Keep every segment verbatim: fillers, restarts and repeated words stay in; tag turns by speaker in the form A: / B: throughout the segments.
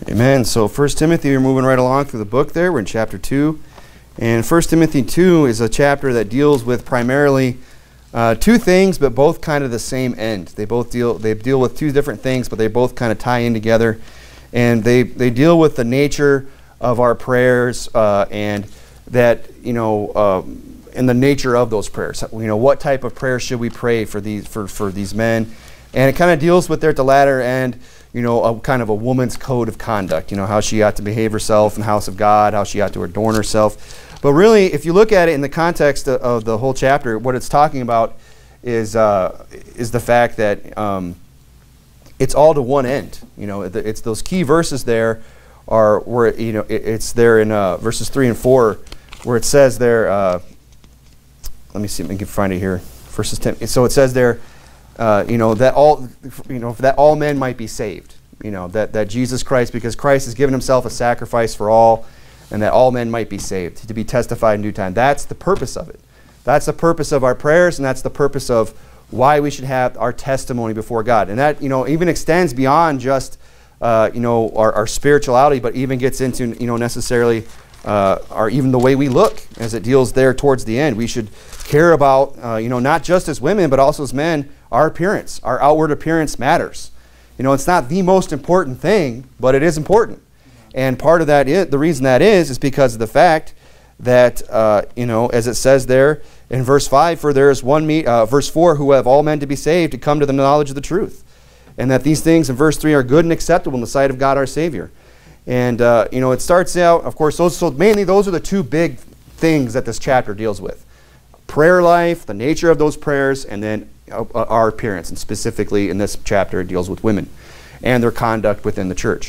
A: Amen. So First Timothy, we're moving right along through the book there. We're in chapter two. And First Timothy two is a chapter that deals with primarily uh, two things, but both kind of the same end. They both deal they deal with two different things, but they both kind of tie in together. And they, they deal with the nature of our prayers uh, and that, you know, um, and the nature of those prayers. You know, what type of prayers should we pray for these for, for these men? And it kind of deals with there at the latter end, you know, a kind of a woman's code of conduct, you know, how she ought to behave herself in the house of God, how she ought to adorn herself. But really, if you look at it in the context of, of the whole chapter, what it's talking about is uh, is the fact that um, it's all to one end. You know, it's those key verses there are where, you know, it, it's there in uh, verses three and four where it says there, uh, let me see if I can find it here, verses ten. So it says there, Uh, you know, that all, you know, that all men might be saved. You know, that, that Jesus Christ, because Christ has given himself a sacrifice for all, and that all men might be saved, to be testified in due time. That's the purpose of it. That's the purpose of our prayers, and that's the purpose of why we should have our testimony before God. And that, you know, even extends beyond just, uh, you know, our, our spirituality, but even gets into, you know, necessarily uh, our, even the way we look, as it deals there towards the end. We should care about, uh, you know, not just as women, but also as men, our appearance. Our outward appearance matters. You know, it's not the most important thing, but it is important. And part of that is, the reason that is, is because of the fact that, uh, you know, as it says there in verse five, for there is one meet, uh, verse four, who have all men to be saved, to come to the knowledge of the truth. And that these things in verse three are good and acceptable in the sight of God our Savior. And, uh, you know, it starts out, of course, those, so mainly those are the two big things that this chapter deals with. Prayer life, the nature of those prayers, and then uh, our appearance. And specifically in this chapter, it deals with women and their conduct within the church.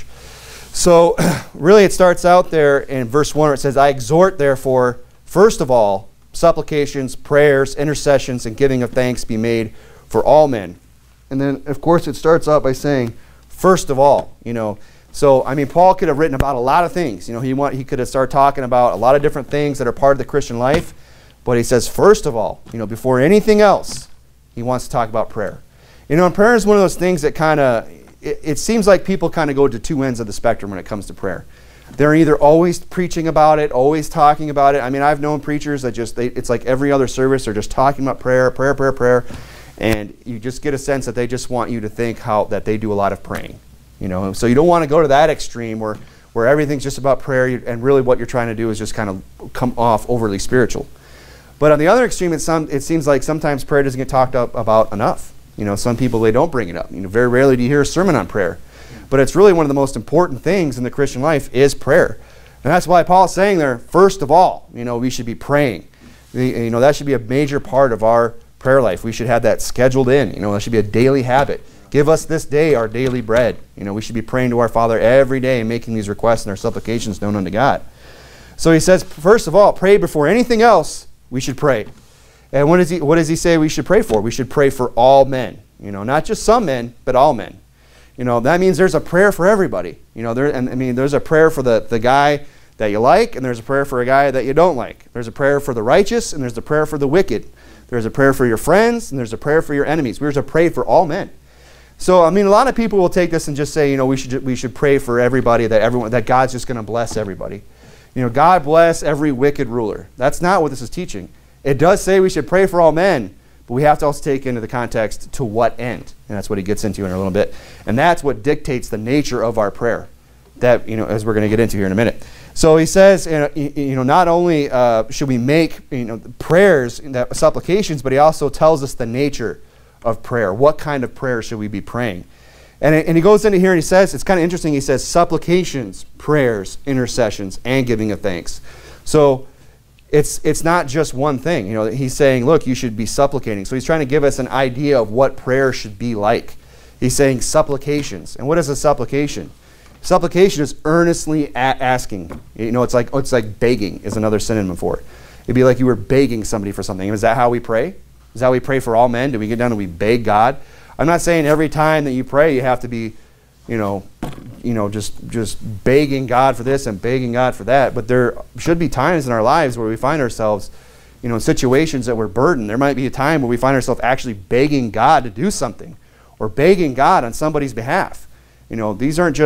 A: So really it starts out there in verse one where it says, I exhort therefore, first of all, supplications, prayers, intercessions, and giving of thanks be made for all men. And then, of course, it starts out by saying, first of all, you know. So, I mean, Paul could have written about a lot of things. You know, he, want, he could have started talking about a lot of different things that are part of the Christian life. But he says, first of all, you know, before anything else, he wants to talk about prayer. You know, and prayer is one of those things that kind of, it, it seems like people kind of go to two ends of the spectrum when it comes to prayer. They're either always preaching about it, always talking about it. I mean, I've known preachers that just, they, it's like every other service, they're just talking about prayer, prayer, prayer, prayer. And you just get a sense that they just want you to think how that they do a lot of praying. You know, so you don't want to go to that extreme where, where everything's just about prayer and really what you're trying to do is just kind of come off overly spiritual. But on the other extreme, it, some, it seems like sometimes prayer doesn't get talked up about enough. You know, some people, they don't bring it up. You know, very rarely do you hear a sermon on prayer. But it's really one of the most important things in the Christian life is prayer. And that's why Paul's saying there, first of all, you know, we should be praying. The, you know, that should be a major part of our prayer life. We should have that scheduled in. You know, that should be a daily habit. Give us this day our daily bread. You know, we should be praying to our Father every day and making these requests and our supplications known unto God. So he says, first of all, pray before anything else. We should pray. And what does he, what does he say we should pray for? We should pray for all men. You know, not just some men, but all men. You know, that means there's a prayer for everybody. You know, there, and I mean, there's a prayer for the, the guy that you like, and there's a prayer for a guy that you don't like. There's a prayer for the righteous, and there's a prayer for the wicked. There's a prayer for your friends, and there's a prayer for your enemies. We're to pray for all men. So, I mean, a lot of people will take this and just say, you know, we should, we should pray for everybody, that everyone, that God's just going to bless everybody. You know, God bless every wicked ruler. That's not what this is teaching. It does say we should pray for all men, but we have to also take into the context to what end. And that's what he gets into in a little bit. And that's what dictates the nature of our prayer, that, you know, as we're going to get into here in a minute. So he says, you know, not only uh, should we make, you know, prayers, that supplications, but he also tells us the nature of prayer. What kind of prayer should we be praying? And, and he goes into here and he says, it's kind of interesting, he says supplications, prayers, intercessions, and giving of thanks. So it's, it's not just one thing. You know, he's saying, look, you should be supplicating. So he's trying to give us an idea of what prayer should be like. He's saying supplications. And what is a supplication? Supplication is earnestly a asking. You know, it's like, it's like begging is another synonym for it. It'd be like you were begging somebody for something. Is that how we pray? Is that how we pray for all men? Do we get down and we beg God? I'm not saying every time that you pray you have to be, you know, you know, just just begging God for this and begging God for that. But there should be times in our lives where we find ourselves, you know, in situations that we're burdened. There might be a time where we find ourselves actually begging God to do something or begging God on somebody's behalf. You know, these aren't just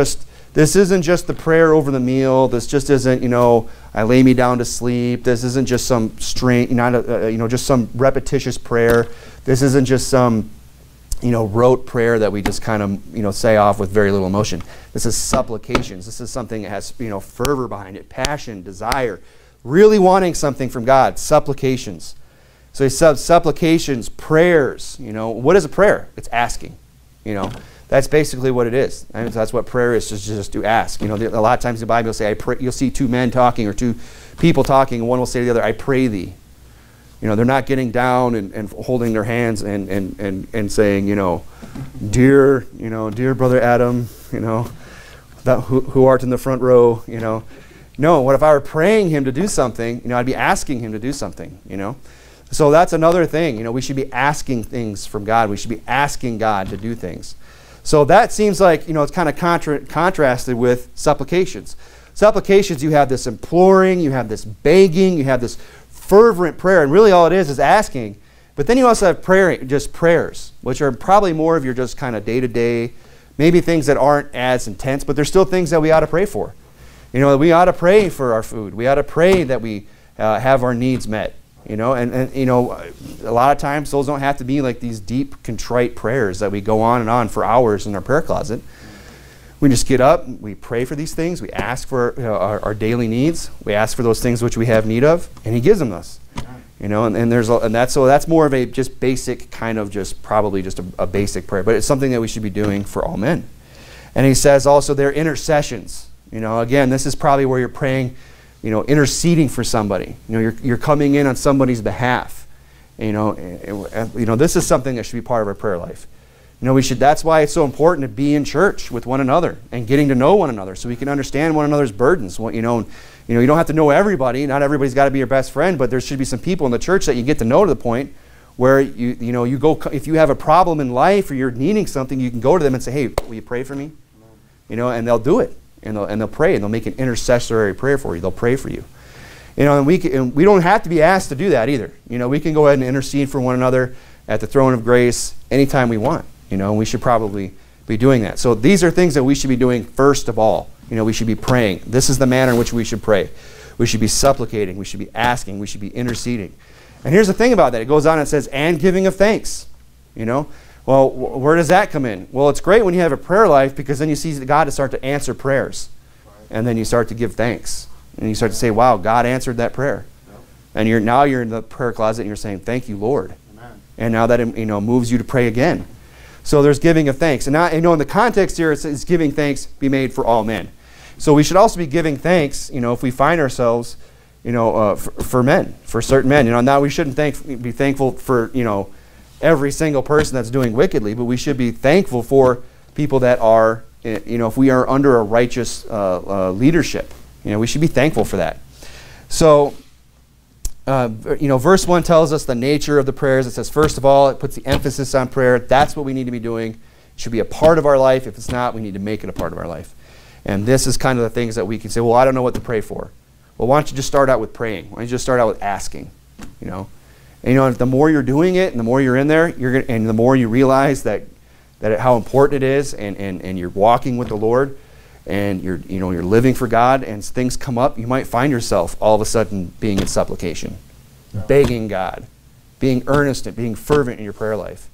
A: This isn't just the prayer over the meal. This just isn't, you know, I lay me down to sleep. This isn't just some strange, not a, uh, you know, just some repetitious prayer. This isn't just some, you know, rote prayer that we just kind of, you know, say off with very little emotion. This is supplications. This is something that has, you know, fervor behind it, passion, desire, really wanting something from God. Supplications. So he said supplications, prayers. You know, what is a prayer? It's asking. You know, that's basically what it is. I mean, that's what prayer is, just, just to ask. You know, a lot of times in the Bible will say, I pray, you'll see two men talking or two people talking, and one will say to the other, I pray thee. You know, they're not getting down and, and holding their hands and, and, and, and saying, you know, dear, you know, dear brother Adam, you know, that who, who art in the front row, you know. No, what if I were praying him to do something, you know, I'd be asking him to do something, you know. So that's another thing, you know, we should be asking things from God. We should be asking God to do things. So that seems like, you know, it's kind of contra contrasted with supplications. Supplications, you have this imploring, you have this begging, you have this fervent prayer, and really all it is is asking. But then you also have prayer, just prayers, which are probably more of your just kind of day-to-day, maybe things that aren't as intense, but they're still things that we ought to pray for. You know, we ought to pray for our food. We ought to pray that we uh, have our needs met. You know, and, and, you know, a lot of times those don't have to be like these deep, contrite prayers that we go on and on for hours in our prayer closet. We just get up, we pray for these things, we ask for you know, our, our daily needs, we ask for those things which we have need of, and he gives them us. You know, and, and there's a, and that's so that's more of a just basic kind of just probably just a, a basic prayer, but it's something that we should be doing for all men. And he says also their intercessions. You know, again, this is probably where you're praying, you know, interceding for somebody. You know, you're, you're coming in on somebody's behalf. You know, and, you know, this is something that should be part of our prayer life. You know, we should, that's why it's so important to be in church with one another and getting to know one another so we can understand one another's burdens. What, you know, you know, you don't have to know everybody. Not everybody's got to be your best friend, but there should be some people in the church that you get to know to the point where you, you know, you go, if you have a problem in life or you're needing something, you can go to them and say, hey, will you pray for me? You know, and they'll do it. And they'll, and they'll pray, and they'll make an intercessory prayer for you. They'll pray for you. You know, and we, can, and we don't have to be asked to do that either. You know, we can go ahead and intercede for one another at the throne of grace anytime we want. You know, and we should probably be doing that. So these are things that we should be doing first of all. You know, we should be praying. This is the manner in which we should pray. We should be supplicating. We should be asking. We should be interceding. And here's the thing about that. It goes on and says, and giving of thanks. You know, well, wh where does that come in? Well, it's great when you have a prayer life because then you see God to start to answer prayers. And then you start to give thanks. And you start to say, wow, God answered that prayer. Yep. And you're now you're in the prayer closet and you're saying, thank you, Lord. Amen. And now that it, you know, moves you to pray again. So there's giving of thanks. And now, you know, in the context here, it says giving thanks be made for all men. So we should also be giving thanks, you know, if we find ourselves, you know, uh, for, for men, for certain men. You know, now we shouldn't thank, be thankful for, you know, every single person that's doing wickedly, but we should be thankful for people that are, you know, if we are under a righteous uh, uh, leadership. You know, we should be thankful for that. So, uh, you know, verse one tells us the nature of the prayers. It says, first of all, it puts the emphasis on prayer. That's what we need to be doing. It should be a part of our life. If it's not, we need to make it a part of our life. And this is kind of the things that we can say, well, I don't know what to pray for. Well, why don't you just start out with praying? Why don't you just start out with asking, you know? And, you know, the more you're doing it and the more you're in there, you're gonna, and the more you realize that, that it, how important it is and, and, and you're walking with the Lord and you're, you know, you're living for God and things come up, you might find yourself all of a sudden being in supplication, yeah. begging God, being earnest and being fervent in your prayer life.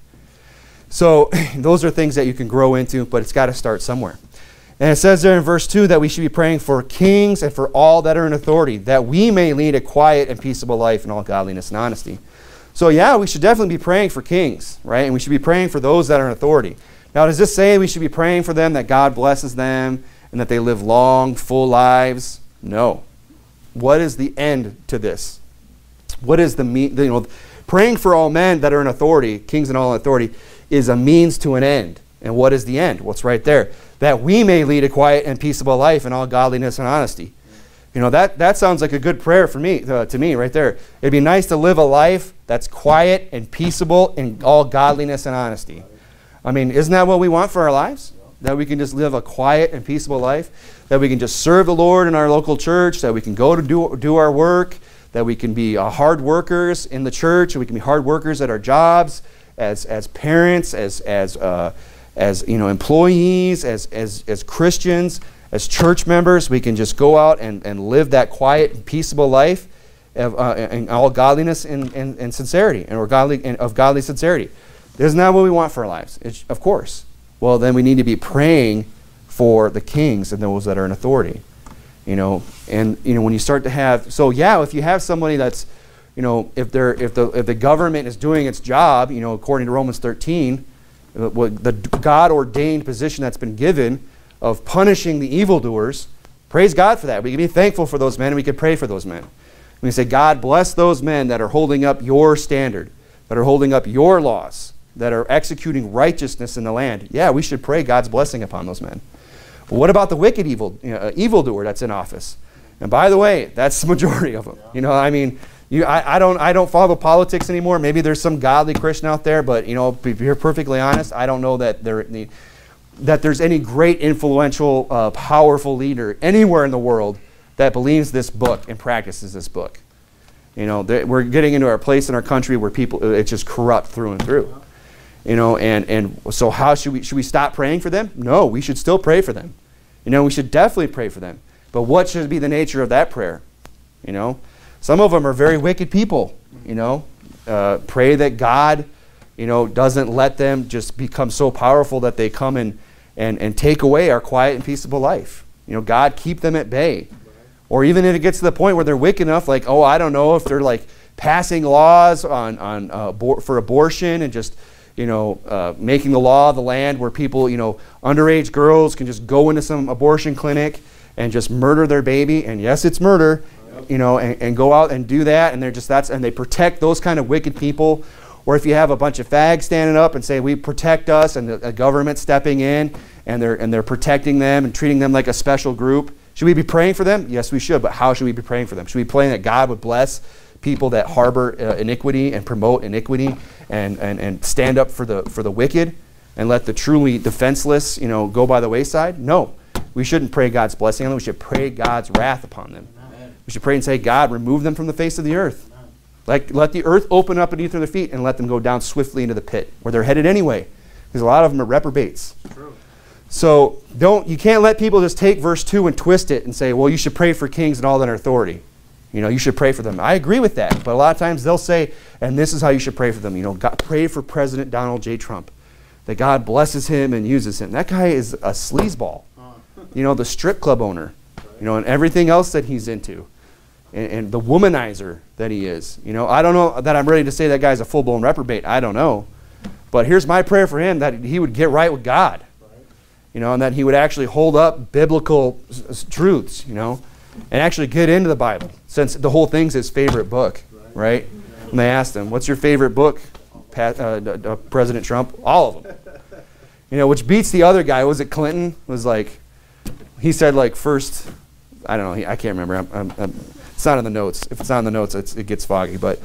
A: So those are things that you can grow into, but it's got to start somewhere. And it says there in verse two that we should be praying for kings and for all that are in authority, that we may lead a quiet and peaceable life in all godliness and honesty. So yeah, we should definitely be praying for kings, right? And we should be praying for those that are in authority. Now, does this say we should be praying for them, that God blesses them and that they live long, full lives? No. What is the end to this? What is the, you know, praying for all men that are in authority, kings and all in authority, is a means to an end. And what is the end? What's right there? That we may lead a quiet and peaceable life in all godliness and honesty. You know, that, that sounds like a good prayer for me, uh, to me right there. It'd be nice to live a life that's quiet and peaceable in all godliness and honesty. I mean, isn't that what we want for our lives? That we can just live a quiet and peaceable life? That we can just serve the Lord in our local church? That we can go to do, do our work? That we can be uh, hard workers in the church? And we can be hard workers at our jobs, as, as parents, as, as, uh, as you know, employees, as, as, as Christians? as church members, we can just go out and, and live that quiet and peaceable life of, uh, in all godliness and, and, and sincerity, and, or godly, and of godly sincerity. Isn't that what we want for our lives? It's, of course. Well, then we need to be praying for the kings and those that are in authority. You know, and you know when you start to have, so yeah, if you have somebody that's, you know, if they're if the if the government is doing its job, you know, according to Romans thirteen, uh, what the God ordained position that's been given of punishing the evildoers, praise God for that. We can be thankful for those men, and we can pray for those men. We can say, God bless those men that are holding up your standard, that are holding up your laws, that are executing righteousness in the land. Yeah, we should pray God's blessing upon those men. But what about the wicked evil, you know, uh, evildoer that's in office? And by the way, that's the majority of them. Yeah. You know, I mean, you, I, I don't, I don't follow politics anymore. Maybe there's some godly Christian out there, but you know, if you're perfectly honest, I don't know that there, that there's any great, influential, uh, powerful leader anywhere in the world that believes this book and practices this book. You know, we're getting into our place in our country where people, it's just corrupt through and through. Yeah. You know, and, and so how should we, should we stop praying for them? No, we should still pray for them. You know, we should definitely pray for them. But what should be the nature of that prayer? You know, some of them are very wicked people, you know. Uh, pray that God, you know, doesn't let them just become so powerful that they come and, and, and take away our quiet and peaceable life. You know, God, keep them at bay. Or even if it gets to the point where they're wicked enough, like, oh, I don't know, if they're like passing laws on, on uh, abor- for abortion and just, you know, uh, making the law of the land where people, you know, underage girls can just go into some abortion clinic and just murder their baby, and yes, it's murder, yep. you know, and, and go out and do that, and they're just, that's, and they protect those kind of wicked people. Or if you have a bunch of fags standing up and say, we protect us, and the, the government stepping in, and they're, and they're protecting them and treating them like a special group. Should we be praying for them? Yes, we should, but how should we be praying for them? Should we be praying that God would bless people that harbor uh, iniquity and promote iniquity and, and, and stand up for the, for the wicked and let the truly defenseless, you know, go by the wayside? No. We shouldn't pray God's blessing on them. We should pray God's wrath upon them. Amen. We should pray and say, God, remove them from the face of the earth. Amen. Like, let the earth open up beneath their feet and let them go down swiftly into the pit where they're headed anyway. Because a lot of them are reprobates. True. So don't, you can't let people just take verse two and twist it and say, well, you should pray for kings and all that are authority. You know, you should pray for them. I agree with that. But a lot of times they'll say, and this is how you should pray for them. You know, God, pray for President Donald J. Trump, that God blesses him and uses him. That guy is a sleazeball. You know, the strip club owner, you know, and everything else that he's into, and, and the womanizer that he is. You know, I don't know that I'm ready to say that guy's a full-blown reprobate. I don't know. But here's my prayer for him, that he would get right with God, you know, and that he would actually hold up biblical s- s- truths, you know, and actually get into the Bible, since the whole thing's his favorite book, right? And they asked him, what's your favorite book, Pat, uh, d- d- President Trump? All of them. You know, which beats the other guy. Was it Clinton? Was like, he said like first, I don't know, he, I can't remember. I'm, I'm, I'm, it's not in the notes. If it's not in the notes, it's, it gets foggy. But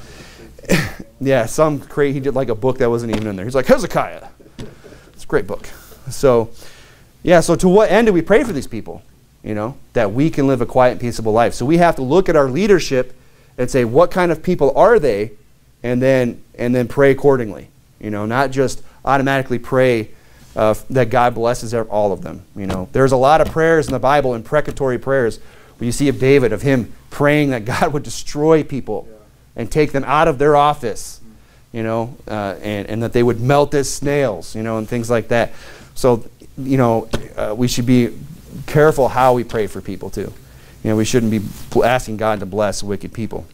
A: yeah, some crazy, he did like a book that wasn't even in there. He's like, Hezekiah. It's a great book. So, yeah, so to what end do we pray for these people? You know, that we can live a quiet and peaceable life. So we have to look at our leadership and say, what kind of people are they? And then, and then pray accordingly. You know, not just automatically pray Uh, that God blesses all of them. You know, there's a lot of prayers in the Bible, imprecatory prayers, where you see of David, of him praying that God would destroy people yeah. and take them out of their office, you know, uh, and, and that they would melt as snails, you know, and things like that. So, you know, uh, we should be careful how we pray for people too. You know, we shouldn't be asking God to bless wicked people.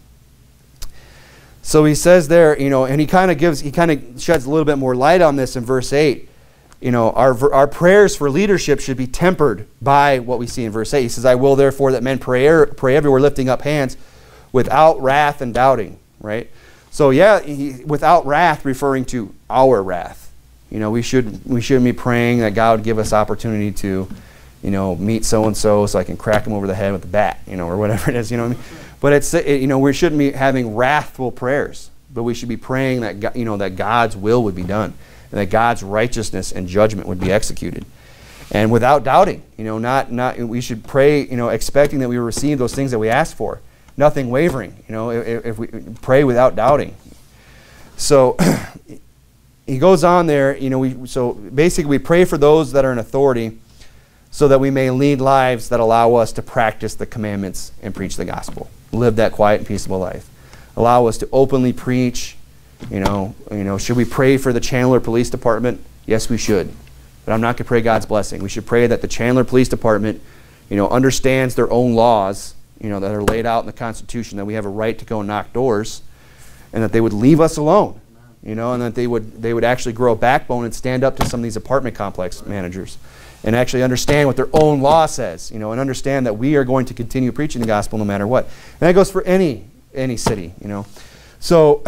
A: So he says there, you know, and he kind of gives, he kind of sheds a little bit more light on this in verse eight. You know, our, our prayers for leadership should be tempered by what we see in verse eight. He says, I will therefore that men pray, pray everywhere lifting up hands without wrath and doubting, right? So yeah, he, without wrath referring to our wrath. You know, we, should, we shouldn't be praying that God would give us opportunity to, you know, meet so-and-so so I can crack him over the head with a bat, you know, or whatever it is, you know what I mean? But it's, it, you know, we shouldn't be having wrathful prayers, but we should be praying that, God, you know, that God's will would be done, and that God's righteousness and judgment would be executed. And without doubting, you know, not, not, we should pray, you know, expecting that we will receive those things that we ask for. Nothing wavering, you know, if, if we pray without doubting. So he goes on there, you know, we, so basically we pray for those that are in authority, so that we may lead lives that allow us to practice the commandments and preach the gospel. Live that quiet and peaceable life. Allow us to openly preach. You know, you know, should we pray for the Chandler Police Department? Yes, we should. But I'm not going to pray God's blessing. We should pray that the Chandler Police Department, you know, understands their own laws, you know, that are laid out in the Constitution, that we have a right to go knock doors, and that they would leave us alone, you know, and that they would they would actually grow a backbone and stand up to some of these apartment complex managers, and actually understand what their own law says, you know, and understand that we are going to continue preaching the gospel no matter what. And that goes for any any city, you know. So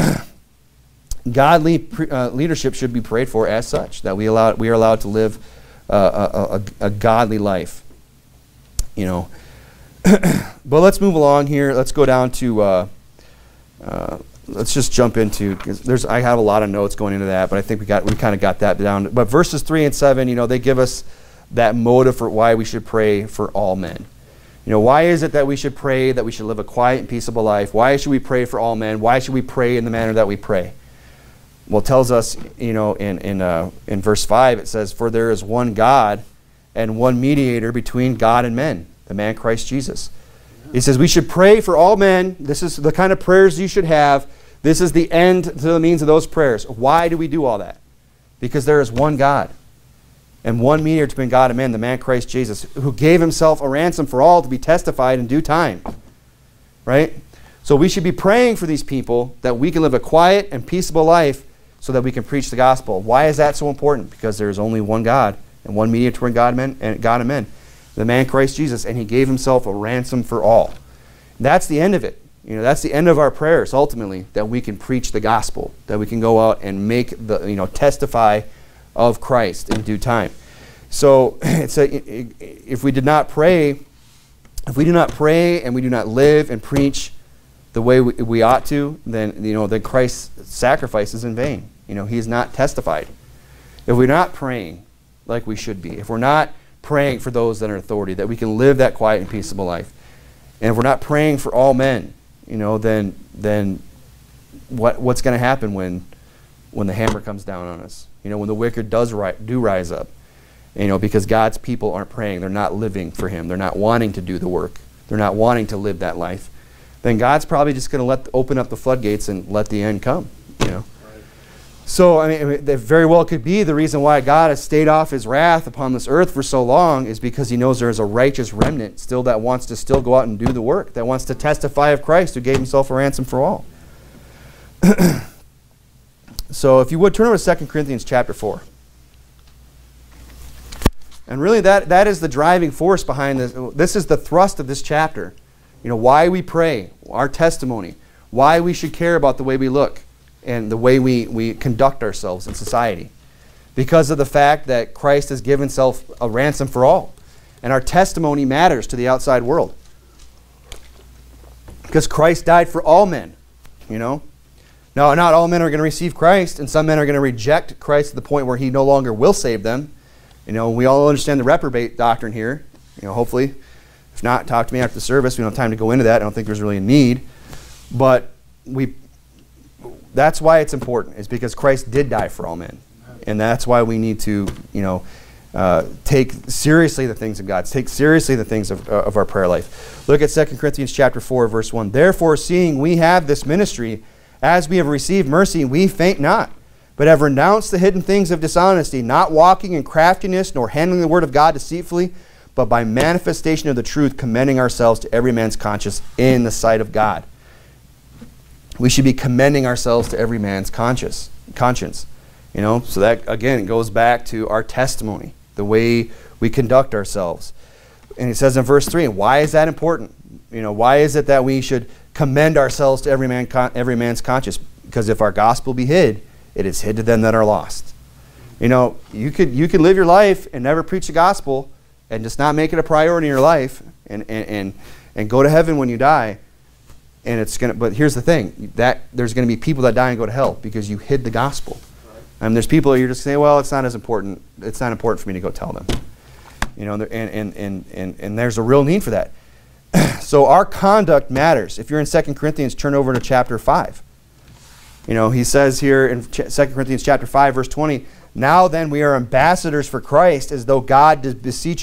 A: godly pre, uh, leadership should be prayed for as such, that we allow we are allowed to live uh, a, a, a godly life, you know. But let's move along here. Let's go down to. Uh, uh, let's just jump into, because there's I have a lot of notes going into that, but I think we got we kind of got that down. But verses three and seven, you know, they give us that motive for why we should pray for all men. You know, why is it that we should pray that we should live a quiet and peaceable life? Why should we pray for all men? Why should we pray in the manner that we pray? Well, it tells us, you know, in in uh, in verse five, it says, "For there is one God and one mediator between God and men, the man Christ Jesus." He says we should pray for all men. This is the kind of prayers you should have. This is the end to the means of those prayers. Why do we do all that? Because there is one God and one mediator between God and men, the man Christ Jesus, who gave himself a ransom for all to be testified in due time. Right? So we should be praying for these people that we can live a quiet and peaceable life so that we can preach the gospel. Why is that so important? Because there is only one God and one mediator between God and men, and God and men, the man Christ Jesus, and he gave himself a ransom for all. That's the end of it. You know, that's the end of our prayers, ultimately, that we can preach the gospel, that we can go out and make the, you know, testify of Christ in due time. So it's a, if we did not pray, if we do not pray and we do not live and preach the way we, we ought to, then, you know, then Christ's sacrifice is in vain. You know, he is not testified. If we're not praying like we should be, if we're not praying for those that are in authority, that we can live that quiet and peaceable life, and if we're not praying for all men, you know, then then what what's going to happen when when the hammer comes down on us? You know, when the wicked does ri do rise up, you know, because God's people aren't praying, they're not living for him, they're not wanting to do the work, they're not wanting to live that life, then God's probably just going to let open up the floodgates and let the end come, you know. So, I mean, that very well could be the reason why God has stayed off his wrath upon this earth for so long, is because he knows there is a righteous remnant still that wants to still go out and do the work, that wants to testify of Christ who gave himself a ransom for all. So if you would, turn over to Second Corinthians chapter four. And really that, that is the driving force behind this. This is the thrust of this chapter. You know, why we pray, our testimony, why we should care about the way we look and the way we, we conduct ourselves in society. Because of the fact that Christ has given himself a ransom for all. And our testimony matters to the outside world. Because Christ died for all men, you know. Now, not all men are going to receive Christ, and some men are going to reject Christ to the point where he no longer will save them. You know, we all understand the reprobate doctrine here, you know, hopefully. If not, talk to me after the service. We don't have time to go into that. I don't think there's really a need. But we... That's why it's important, is because Christ did die for all men. And that's why we need to, you know, uh, take seriously the things of God, take seriously the things of, uh, of our prayer life. Look at Second Corinthians chapter four, verse one. "Therefore, seeing we have this ministry, as we have received mercy, we faint not, but have renounced the hidden things of dishonesty, not walking in craftiness, nor handling the word of God deceitfully, but by manifestation of the truth, commending ourselves to every man's conscience in the sight of God." We should be commending ourselves to every man's conscience. conscience. You know, so that, again, goes back to our testimony, the way we conduct ourselves. And he says in verse three, why is that important? You know, why is it that we should commend ourselves to every, man, every man's conscience? Because if our gospel be hid, it is hid to them that are lost. You know, you could, you could live your life and never preach the gospel and just not make it a priority in your life and, and, and, and go to heaven when you die. And it's gonna, but here's the thing: that there's going to be people that die and go to hell because you hid the gospel. Right. And there's people that you're just saying, well, it's not as important. It's not important for me to go tell them. You know, and and and and and there's a real need for that. So our conduct matters. If you're in Second Corinthians, turn over to chapter five. You know, he says here in Second Corinthians chapter five, verse twenty, "Now then, we are ambassadors for Christ, as though God did beseech you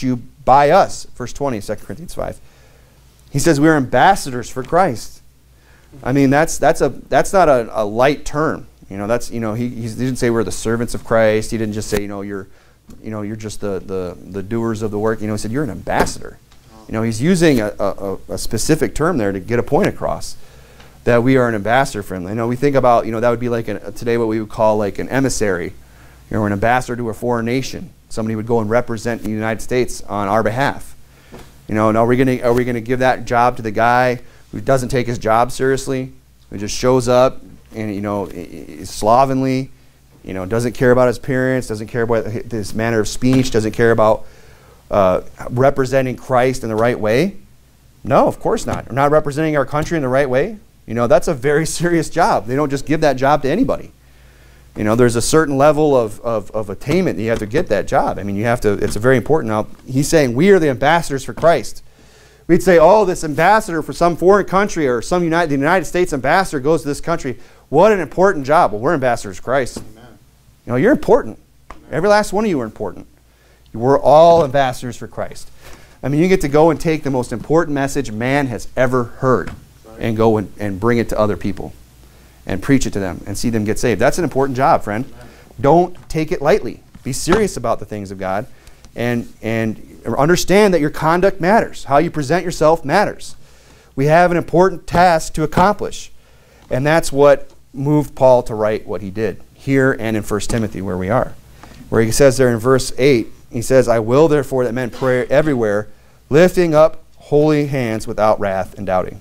A: by us. Verse twenty, Second Corinthians five. He says we're ambassadors for Christ. I mean, that's that's a that's not a, a light term. You know, that's you know he, he didn't say we're the servants of Christ. He didn't just say you know you're you know you're just the the the doers of the work. You know, he said you're an ambassador. You know, he's using a, a, a specific term there to get a point across that we are an ambassador for him. You know, we think about you know that would be like an, today what we would call like an emissary. You know, an ambassador to a foreign nation. Somebody would go and represent the United States on our behalf. You know, and are we gonna are we gonna give that job to the guy who doesn't take his job seriously, who just shows up and you know is slovenly, you know, doesn't care about his appearance, doesn't care about his manner of speech, doesn't care about uh, representing Christ in the right way? No, of course not. We're not representing our country in the right way. You know, that's a very serious job. They don't just give that job to anybody. You know, there's a certain level of, of, of attainment that you have to get that job. I mean, you have to, it's a very important. Now, he's saying we are the ambassadors for Christ. We'd say, oh, this ambassador for some foreign country or some United, the United States ambassador goes to this country. What an important job. Well, we're ambassadors for Christ. Amen. You know, you're important. Amen. Every last one of you are important. We're all ambassadors for Christ. I mean, you get to go and take the most important message man has ever heard and go and, and bring it to other people. And preach it to them and see them get saved. That's an important job, friend. Amen. Don't take it lightly. Be serious about the things of God and, and understand that your conduct matters. How you present yourself matters. We have an important task to accomplish. And that's what moved Paul to write what he did here and in First Timothy where we are. Where he says there in verse eight, he says, I will therefore that men pray everywhere, lifting up holy hands without wrath and doubting.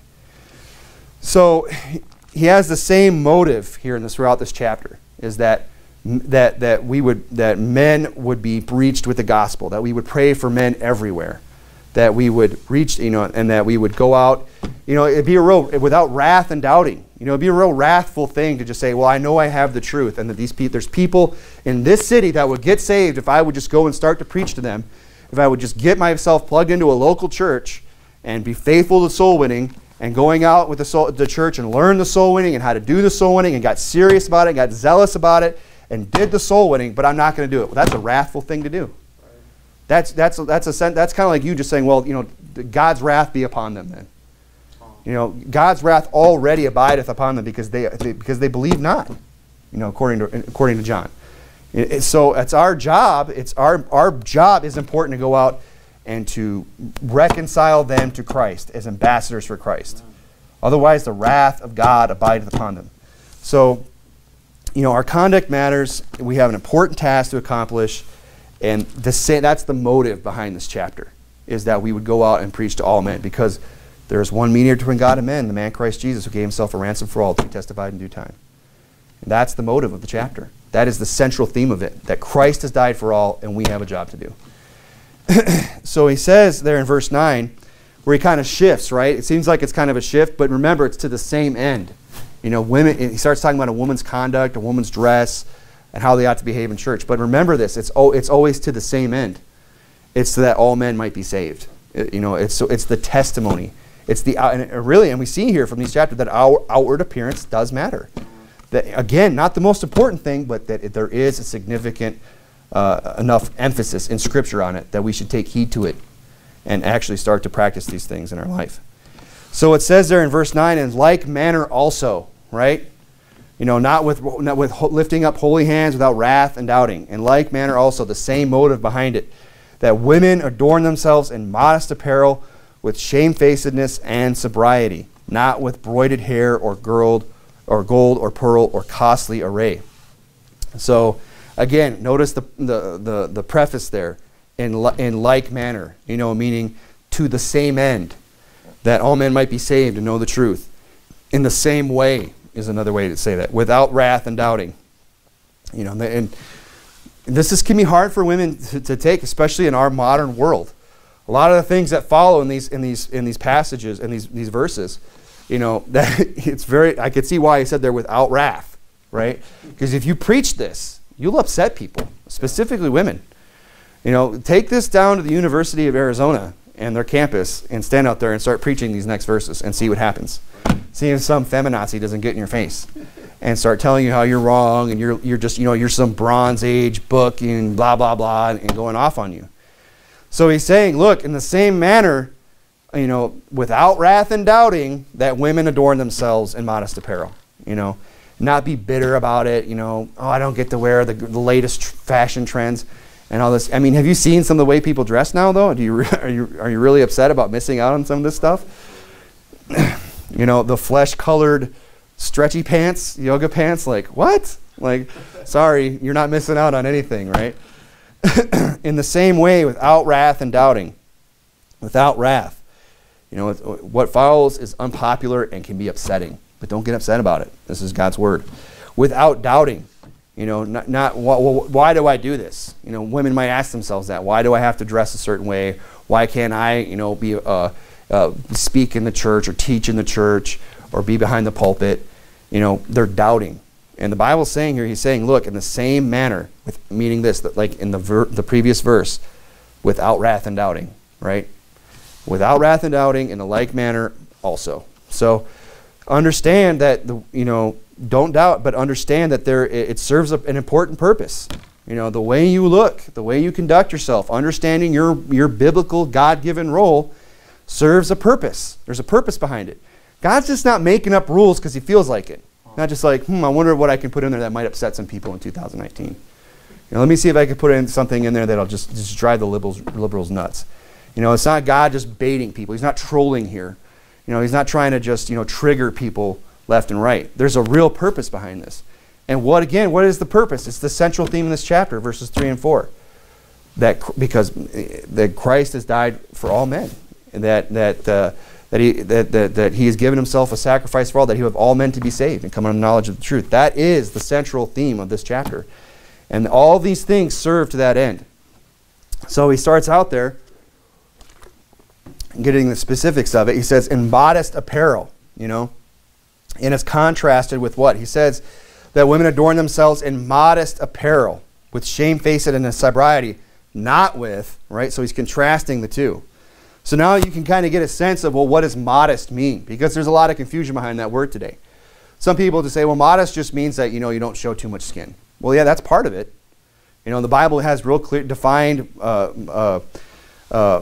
A: So he has the same motive here in this throughout this chapter, is that that that we would that men would be reached with the gospel, that we would pray for men everywhere, that we would reach, you know, and that we would go out, you know, it'd be a real without wrath and doubting. You know, it'd be a real wrathful thing to just say, well, I know I have the truth, and that these people, there's people in this city that would get saved if I would just go and start to preach to them, if I would just get myself plugged into a local church and be faithful to soul winning. And going out with the, soul, the church and learn the soul winning and how to do the soul winning and got serious about it, got zealous about it, and did the soul winning, but I'm not going to do it. Well, that's a wrathful thing to do. Right. That's that's that's a that's kind of like you just saying, well, you know, God's wrath be upon them then. Oh. You know, God's wrath already abideth upon them because they, they because they believe not. You know, according to according to John. It, it, so it's our job. It's our our job is important to go out and to reconcile them to Christ as ambassadors for Christ. Otherwise, the wrath of God abideth upon them. So, you know, our conduct matters. We have an important task to accomplish, and the say, that's the motive behind this chapter, is that we would go out and preach to all men, because there is one mediator between God and men, the man Christ Jesus, who gave himself a ransom for all, to be testified in due time. And that's the motive of the chapter. That is the central theme of it, that Christ has died for all, and we have a job to do. So he says there in verse nine, where he kind of shifts, right? It seems like it's kind of a shift, but remember, it's to the same end. You know, women. He starts talking about a woman's conduct, a woman's dress, and how they ought to behave in church. But remember this: it's oh, it's always to the same end. It's so that all men might be saved. It, you know, it's so it's the testimony. It's the and it really, and we see here from these chapters that our outward appearance does matter. That again, not the most important thing, but that it, there is a significant. Uh, enough emphasis in Scripture on it that we should take heed to it and actually start to practice these things in our life. So it says there in verse nine, in like manner also, right? You know, not with, not with lifting up holy hands without wrath and doubting. In like manner also, the same motive behind it, that women adorn themselves in modest apparel with shamefacedness and sobriety, not with broided hair or gold or gold or pearl or costly array. So again, notice the, the, the, the preface there, in, li in like manner, you know, meaning to the same end, that all men might be saved and know the truth. In the same way is another way to say that, without wrath and doubting. You know, and this is, can be hard for women to, to take, especially in our modern world. A lot of the things that follow in these, in these, in these passages, in these, these verses, you know, that it's very, I could see why he said there without wrath, right? Because if you preach this, you'll upset people, specifically women. You know, take this down to the University of Arizona and their campus and stand out there and start preaching these next verses and see what happens. See if some feminazi doesn't get in your face and start telling you how you're wrong and you're, you're just, you know, you're some Bronze Age book and blah, blah, blah, and going off on you. So he's saying, look, in the same manner, you know, without wrath and doubting, that women adorn themselves in modest apparel. You know, not be bitter about it. You know, oh, I don't get to wear the, the latest tr fashion trends and all this. I mean, have you seen some of the way people dress now, though? Do you are you are you really upset about missing out on some of this stuff? You know, the flesh-colored stretchy pants, yoga pants. Like what? Like, sorry, you're not missing out on anything, right? In the same way, without wrath and doubting, without wrath, you know, what follows is unpopular and can be upsetting. But don't get upset about it. This is God's word. Without doubting, you know, not, not wh wh why do I do this? You know, women might ask themselves that. Why do I have to dress a certain way? Why can't I, you know, be uh, uh, speak in the church or teach in the church or be behind the pulpit? You know, they're doubting. And the Bible's saying here, he's saying, look, in the same manner, with, meaning this, that like in the ver the previous verse, without wrath and doubting, right? Without wrath and doubting, in the like manner also. So understand that, the, you know, don't doubt, but understand that there it, it serves a, an important purpose. You know, the way you look, the way you conduct yourself, understanding your, your biblical God-given role serves a purpose. There's a purpose behind it. God's just not making up rules because he feels like it. Not just like, hmm, I wonder what I can put in there that might upset some people in two thousand nineteen. You know, let me see if I can put in something in there that'll just, just drive the liberals, liberals nuts. You know, it's not God just baiting people. He's not trolling here. You know, he's not trying to just, you know, trigger people left and right. There's a real purpose behind this. And what, again, what is the purpose? It's the central theme in this chapter, verses three and four. That because that Christ has died for all men. And that, that, uh, that, he, that, that, that he has given himself a sacrifice for all, that he would have all men to be saved and come under knowledge of the truth. That is the central theme of this chapter. And all these things serve to that end. So he starts out there, getting the specifics of it. He says, in modest apparel, you know, and it's contrasted with what? He says that women adorn themselves in modest apparel, with shamefacedness and sobriety, not with, right? So he's contrasting the two. So now you can kind of get a sense of, well, what does modest mean? Because there's a lot of confusion behind that word today. Some people just say, well, modest just means that, you know, you don't show too much skin. Well, yeah, that's part of it. You know, the Bible has real clear, defined, uh, uh, uh,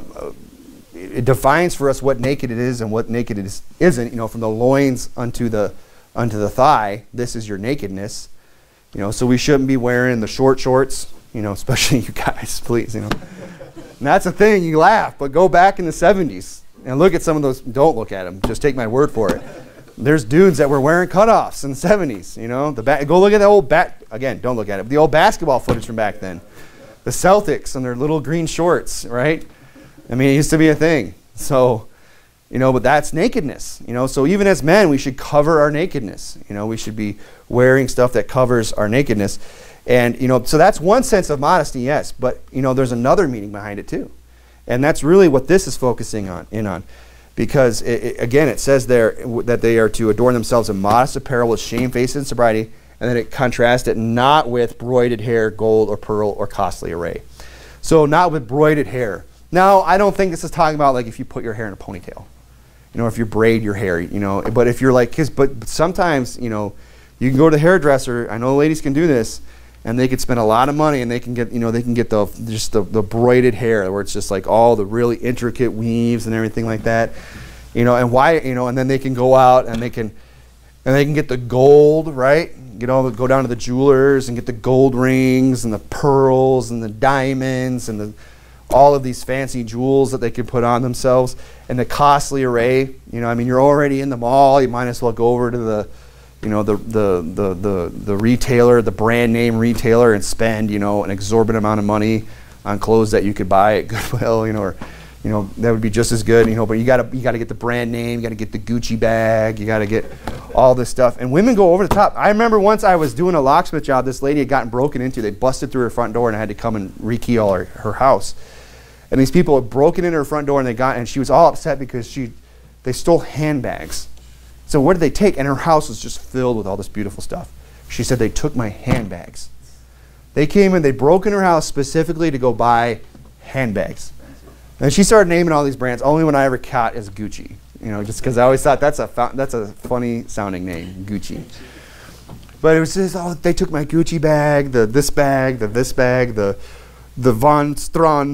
A: it defines for us what naked it is and what naked it is, isn't. You know, from the loins unto the, unto the thigh, this is your nakedness. You know, so we shouldn't be wearing the short shorts, you know, especially you guys, please, you know. And that's the thing, you laugh, but go back in the seventies and look at some of those. Don't look at them, just take my word for it. There's dudes that were wearing cutoffs in the seventies, you know. The ba go look at the old bat, again, don't look at it, the old basketball footage from back then. The Celtics and their little green shorts, right? I mean, it used to be a thing. So, you know, but that's nakedness, you know. So even as men, we should cover our nakedness. You know, we should be wearing stuff that covers our nakedness. And, you know, so that's one sense of modesty, yes. But, you know, there's another meaning behind it too. And that's really what this is focusing on, in on. Because, it, it, again, it says there that they are to adorn themselves in modest apparel with shamefaced and sobriety. And then it contrasts it not with broided hair, gold, or pearl, or costly array. So not with broided hair. Now, I don't think this is talking about like if you put your hair in a ponytail. You know, if you braid your hair, you know. But if you're like, cause, but, but sometimes, you know, you can go to the hairdresser. I know ladies can do this. And they could spend a lot of money, and they can get, you know, they can get the just the, the braided hair, where it's just like all the really intricate weaves and everything like that, you know. And why, you know, and then they can go out and they can, and they can get the gold, right? Get all the, go down to the jewelers and get the gold rings and the pearls and the diamonds and the all of these fancy jewels that they can put on themselves and the costly array. You know, I mean, you're already in the mall. You might as well go over to the you know, the, the, the, the, the retailer, the brand name retailer, and spend, you know, an exorbitant amount of money on clothes that you could buy at Goodwill, you know, or, you know, that would be just as good, you know, but you gotta, you gotta get the brand name, you gotta get the Gucci bag, you gotta get all this stuff. And women go over the top. I remember once I was doing a locksmith job, this lady had gotten broken into. They busted through her front door, and I had to come and rekey all her, her house. And these people had broken into her front door, and they got, and she was all upset because she, they stole handbags. So what did they take? And her house was just filled with all this beautiful stuff. She said, they took my handbags. They came and they broke in her house specifically to go buy handbags. And she started naming all these brands. Only one I ever caught is Gucci. You know, just because I always thought that's a, that's a funny sounding name, Gucci. But it was just, oh, they took my Gucci bag, the this bag, the this bag, the, the Von Strawn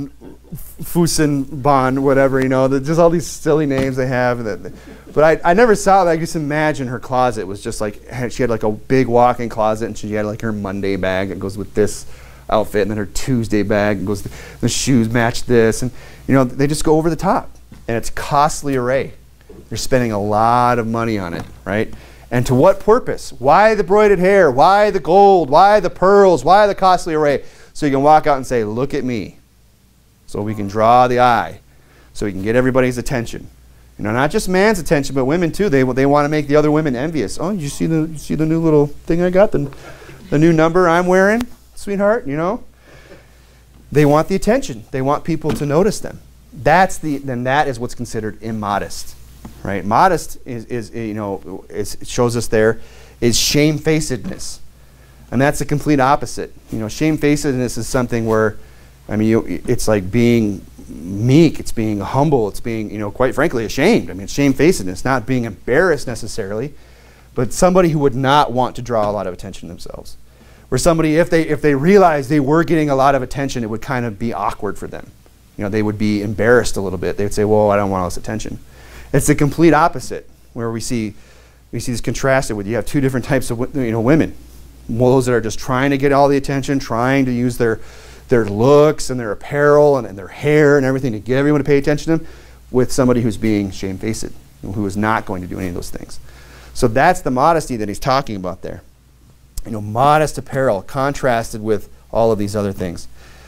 A: Fusenbon, whatever, you know, the, just all these silly names they have. That, but I, I never saw that. I just imagine her closet was just like, she had like a big walk-in closet, and she had like her Monday bag that goes with this outfit, and then her Tuesday bag goes, the shoes match this, and you know, they just go over the top, and it's costly array. They're spending a lot of money on it, right? And to what purpose? Why the broided hair? Why the gold? Why the pearls? Why the costly array? So you can walk out and say, look at me. So we can draw the eye, so we can get everybody's attention. You know, not just man's attention, but women too. They they want to make the other women envious. Oh, you see the you see the new little thing I got, the the new number I'm wearing, sweetheart. You know, they want the attention. They want people to notice them. That's the then that is what's considered immodest, right? Modest is is you know is, it shows us there is shamefacedness, and that's the complete opposite. You know, shamefacedness is something where, I mean, you, it's like being meek, it's being humble, it's being, you know, quite frankly, ashamed. I mean, it's shamefacedness, not being embarrassed necessarily, but somebody who would not want to draw a lot of attention to themselves. Where somebody, if they if they realized they were getting a lot of attention, it would kind of be awkward for them. You know, they would be embarrassed a little bit. They would say, well, I don't want all this attention. It's the complete opposite, where we see we see this contrasted with, you have two different types of, you know, women. Those that are just trying to get all the attention, trying to use their their looks and their apparel and, and their hair and everything to get everyone to pay attention to them, with somebody who's being shamefaced, who is not going to do any of those things. So that's the modesty that he's talking about there. You know, modest apparel contrasted with all of these other things.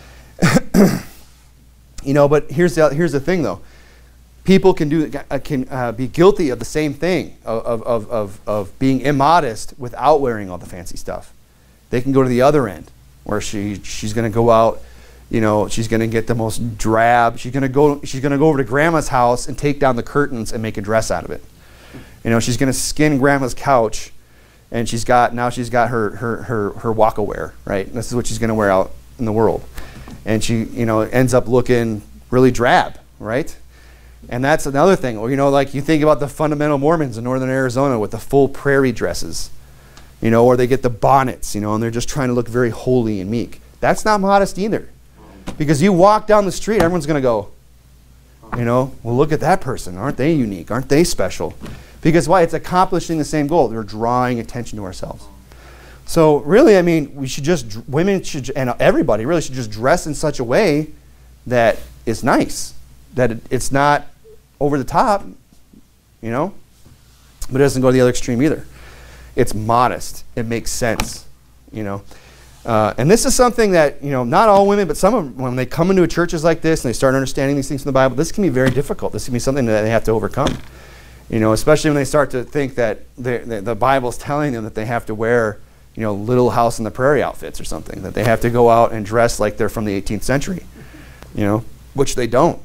A: You know, but here's the, here's the thing though. People can do uh, can uh, be guilty of the same thing, of, of, of, of being immodest without wearing all the fancy stuff. They can go to the other end, where she she's going to go out, you know, she's going to get the most drab. She's going to go she's going to go over to grandma's house and take down the curtains and make a dress out of it. You know, she's going to skin grandma's couch, and she's got now she's got her her her her walk-a-wear, right? And this is what she's going to wear out in the world, and she, you know, ends up looking really drab, right? And that's another thing. Or, you know, like you think about the fundamental Mormons in northern Arizona with the full prairie dresses. You know, or they get the bonnets, you know, and they're just trying to look very holy and meek. That's not modest either. Because you walk down the street, everyone's going to go, you know, well, look at that person. Aren't they unique? Aren't they special? Because why? It's accomplishing the same goal. They're drawing attention to ourselves. So really, I mean, we should just, women should, and everybody really should just dress in such a way that is nice. That it, it's not over the top, you know, but it doesn't go to the other extreme either. It's modest. It makes sense, you know. Uh, and this is something that, you know, not all women, but some of them, when they come into churches like this and they start understanding these things from the Bible, this can be very difficult. This can be something that they have to overcome, you know, especially when they start to think that the, the, the Bible's telling them that they have to wear, you know, Little House on the Prairie outfits or something, that they have to go out and dress like they're from the eighteenth century, you know, which they don't.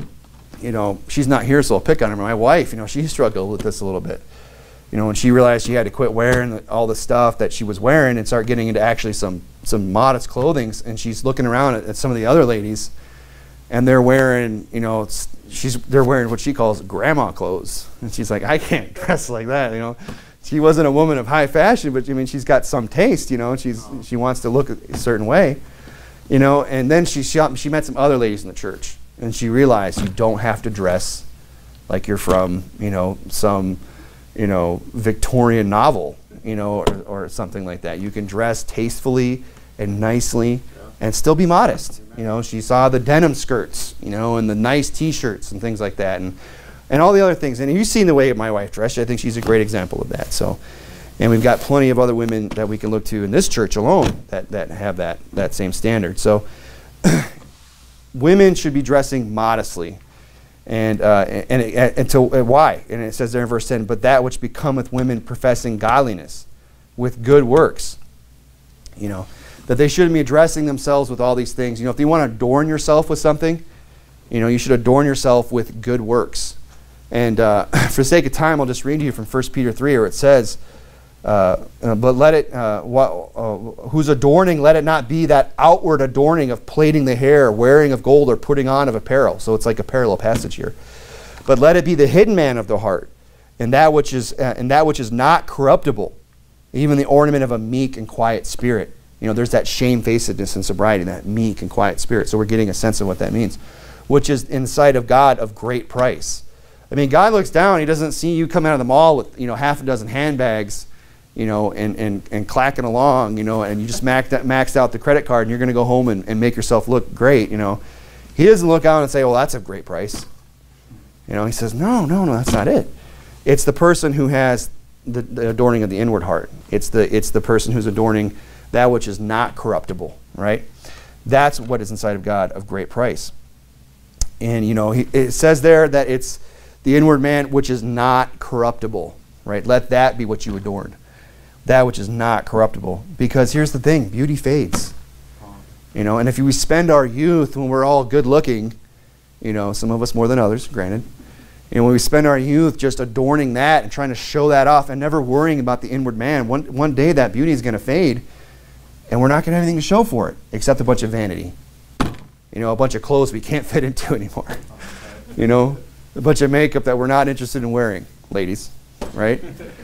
A: You know, she's not here, so I'll pick on her. My wife, you know, she struggled with this a little bit. You know, when she realized she had to quit wearing the, all the stuff that she was wearing and start getting into actually some some modest clothing, and she's looking around at, at some of the other ladies, and they're wearing, you know, it's, she's they're wearing what she calls grandma clothes, and she's like, I can't dress like that, you know. She wasn't a woman of high fashion, but I mean, she's got some taste, you know. And she's she wants to look a certain way, you know. And then she she, she met some other ladies in the church, and she realized you don't have to dress like you're from, you know, some, you know, Victorian novel, you know, or, or something like that. You can dress tastefully and nicely, yeah, and still be modest. You know, she saw the denim skirts, you know, and the nice T-shirts and things like that, and and all the other things. And you've seen the way my wife dressed. I think she's a great example of that. So, and we've got plenty of other women that we can look to in this church alone that that have that that same standard. So, women should be dressing modestly. And, uh, and, and, and so uh, why? And it says there in verse ten, but that which becometh women professing godliness with good works. You know, that they shouldn't be addressing themselves with all these things. You know, if you want to adorn yourself with something, you know, you should adorn yourself with good works. And uh, for the sake of time, I'll just read to you from First Peter three, where it says, uh, uh, but let it, uh, what, uh, whose adorning, let it not be that outward adorning of plaiting the hair, wearing of gold, or putting on of apparel. So it's like a parallel passage here. But let it be the hidden man of the heart, and that which is, uh, and that which is not corruptible, even the ornament of a meek and quiet spirit. You know, there's that shamefacedness and sobriety, that meek and quiet spirit. So we're getting a sense of what that means. which is in the sight of God of great price. I mean, God looks down, he doesn't see you coming out of the mall with, you know, half a dozen handbags, you know, and, and, and clacking along, you know, and you just maxed, maxed out the credit card and you're going to go home and, and make yourself look great, you know. He doesn't look out and say, well, that's a great price. You know, he says, no, no, no, that's not it. It's the person who has the, the adorning of the inward heart. It's the, it's the person who's adorning that which is not corruptible, right? That's what is inside of God of great price. And, you know, he, it says there that it's the inward man which is not corruptible, right? Let that be what you adorn. That which is not corruptible. Because here's the thing, beauty fades. You know, and if we spend our youth when we're all good looking, you know, some of us more than others, granted, and when we spend our youth just adorning that and trying to show that off and never worrying about the inward man, one, one day that beauty is going to fade and we're not going to have anything to show for it except a bunch of vanity. You know, a bunch of clothes we can't fit into anymore. You know, a bunch of makeup that we're not interested in wearing, ladies, right?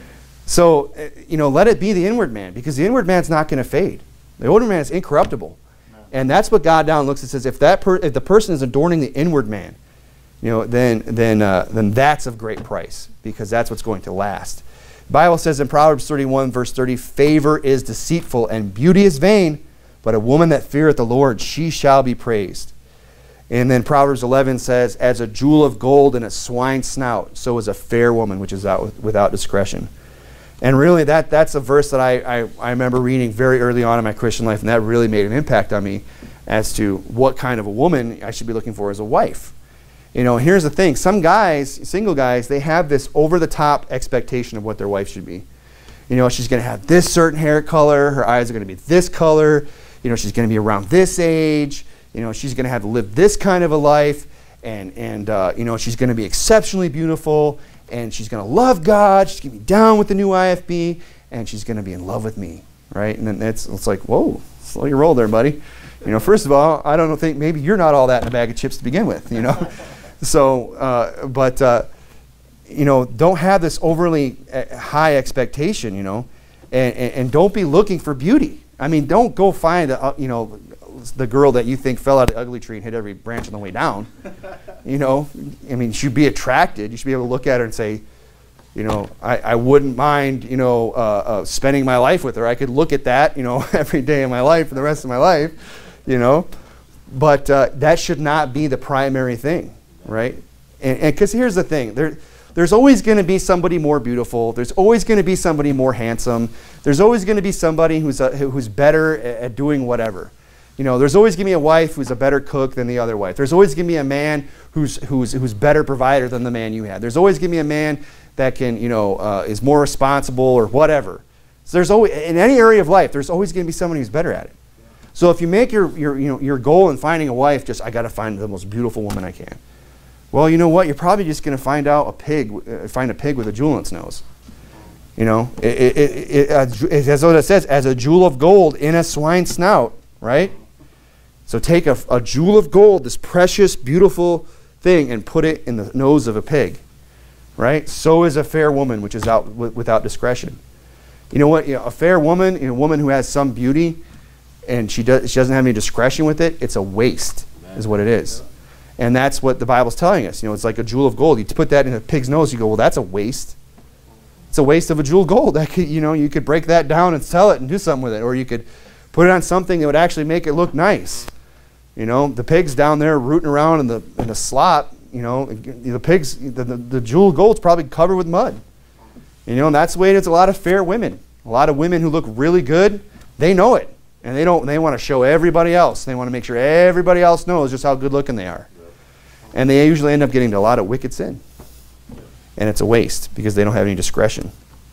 A: So, you know, let it be the inward man, because the inward man's not going to fade. The inward man is incorruptible. And that's what God down looks and says, if that per, if the person is adorning the inward man, you know, then then uh, then that's of great price, because that's what's going to last. The Bible says in Proverbs thirty-one, verse thirty, favor is deceitful and beauty is vain, but a woman that feareth the Lord, she shall be praised. And then Proverbs eleven says, as a jewel of gold in a swine's snout, so is a fair woman which is out without discretion. And really, that that's a verse that I, I, I remember reading very early on in my Christian life, and that really made an impact on me as to what kind of a woman I should be looking for as a wife. You know, here's the thing. Some guys, single guys, they have this over-the-top expectation of what their wife should be. You know, she's going to have this certain hair color, her eyes are going to be this color, you know, she's going to be around this age, you know, she's going to have to live this kind of a life, and, and uh, you know, she's going to be exceptionally beautiful, and she's going to love God, she's going to be down with the new I F B, and she's going to be in love with me, right? And then it's, it's like, whoa, slow your roll there, buddy. You know, first of all, I don't think, maybe you're not all that in a bag of chips to begin with, you know? So, uh, but, uh, you know, don't have this overly uh, high expectation, you know, and, and, and don't be looking for beauty. I mean, don't go find, a, uh, you know, the girl that you think fell out of the ugly tree and hit every branch on the way down. You know, I mean, you should be attracted. You should be able to look at her and say, you know, I, I wouldn't mind, you know, uh, uh, spending my life with her. I could look at that, you know, every day of my life for the rest of my life, you know. But uh, that should not be the primary thing, right? And because here's the thing. There, there's always going to be somebody more beautiful. There's always going to be somebody more handsome. There's always going to be somebody who's, uh, who's better at, at doing whatever. You know, there's always going to be a wife who's a better cook than the other wife. There's always going to be a man who's, who's, who's better provider than the man you had. There's always going to be a man that can, you know, uh, is more responsible or whatever. So there's always, in any area of life, there's always going to be somebody who's better at it. So if you make your, your, you know, your goal in finding a wife just, I got to find the most beautiful woman I can. Well, you know what? You're probably just going to find out a pig, uh, find a pig with a jewel in its nose. You know, it, it, it, it, uh, it, that's what it says, as a jewel of gold in a swine's snout, right? So take a, a jewel of gold, this precious, beautiful thing, and put it in the nose of a pig, right? So is a fair woman, which is out w without discretion. You know what? You know, a fair woman, you know, a woman who has some beauty, and she, does, she doesn't have any discretion with it, it's a waste, is what it is. And that's what the Bible's telling us. You know, it's like a jewel of gold. You put that in a pig's nose, you go, well, that's a waste. It's a waste of a jewel of gold. That could, you know, you could break that down and sell it and do something with it, or you could put it on something that would actually make it look nice. You know, the pig's down there rooting around in the in the slop. You know, the pigs, the, the, the jewel of gold's probably covered with mud. You know, and that's the way it is. A lot of fair women, a lot of women who look really good, they know it, and they don't. They want to show everybody else. They want to make sure everybody else knows just how good looking they are, and they usually end up getting into a lot of wicked sin, and it's a waste because they don't have any discretion.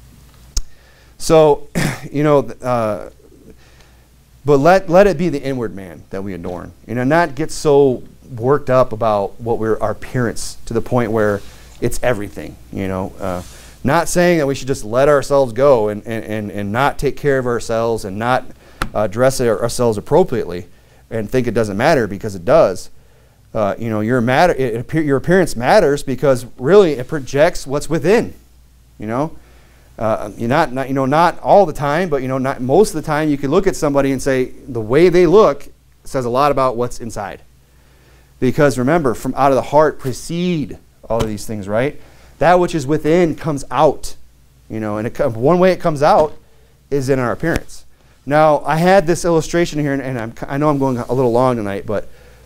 A: So, you know. Uh, But let, let it be the inward man that we adorn. You know, not get so worked up about what we're, our appearance to the point where it's everything, you know. Uh, not saying that we should just let ourselves go and, and, and, and not take care of ourselves and not uh, dress our, ourselves appropriately and think it doesn't matter, because it does. Uh, you know, your, matter, it appear, your appearance matters because really it projects what's within, you know. Uh, you're not, not, you know, not all the time, but you know, not most of the time, you can look at somebody and say the way they look says a lot about what's inside. Because remember, from out of the heart proceed all of these things, right? That which is within comes out. You know, and it com- one way it comes out is in our appearance. Now, I had this illustration here, and, and I'm, I know I'm going a little long tonight, but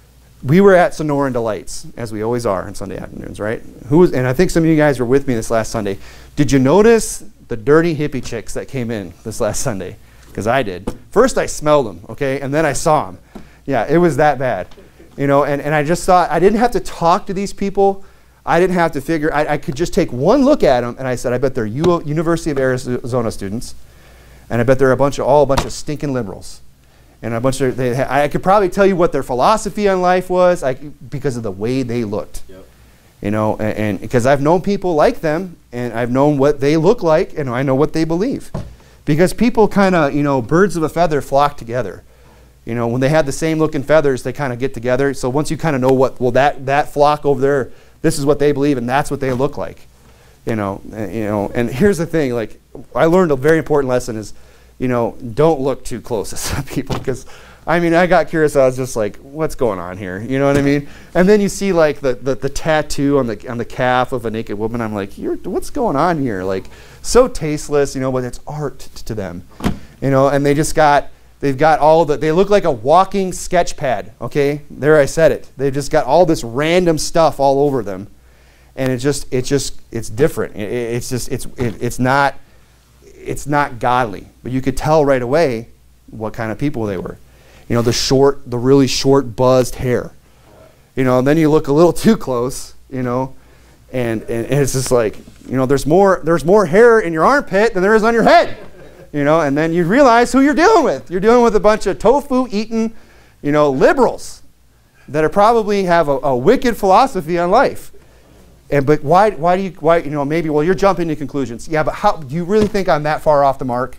A: we were at Sonoran Delights, as we always are on Sunday afternoons, right? Who was, and I think some of you guys were with me this last Sunday. Did you notice the dirty hippie chicks that came in this last Sunday? Because I did. First, I smelled them, okay, and then I saw them. Yeah, it was that bad. You know, and, and I just thought, I didn't have to talk to these people. I didn't have to figure, I, I could just take one look at them, and I said, I bet they're U University of Arizona students, and I bet they're a bunch of, all a bunch of stinking liberals. And a bunch of, they, I could probably tell you what their philosophy on life was I, because of the way they looked. Yep. You know, and because I've known people like them, and I've known what they look like, and I know what they believe. Because people kind of, you know, birds of a feather flock together. You know, when they have the same looking feathers, they kind of get together. So once you kind of know what, well, that, that flock over there, this is what they believe, and that's what they look like. You know, and, you know, and here's the thing, like, I learned a very important lesson is, you know, don't look too close to some people, because, I mean, I got curious. I was just like, what's going on here? You know what I mean? And then you see, like, the, the, the tattoo on the on the calf of a naked woman. I'm like, You're, what's going on here? Like, so tasteless, you know, but it's art to them. You know, and they just got, they've got all the, they look like a walking sketch pad, okay? There, I said it. They've just got all this random stuff all over them. And it's just, it's just, it's different. It, it's just, it's, it, it's not, it's not godly. But you could tell right away what kind of people they were. You know, the short, the really short buzzed hair. You know, and then you look a little too close, you know, and, and, and it's just like, you know, there's more, there's more hair in your armpit than there is on your head. You know, and then you realize who you're dealing with. You're dealing with a bunch of tofu-eating, you know, liberals that are probably have a, a wicked philosophy on life. And but why, why do you, why, you know, maybe, well, you're jumping to conclusions. Yeah, but how, do you really think I'm that far off the mark?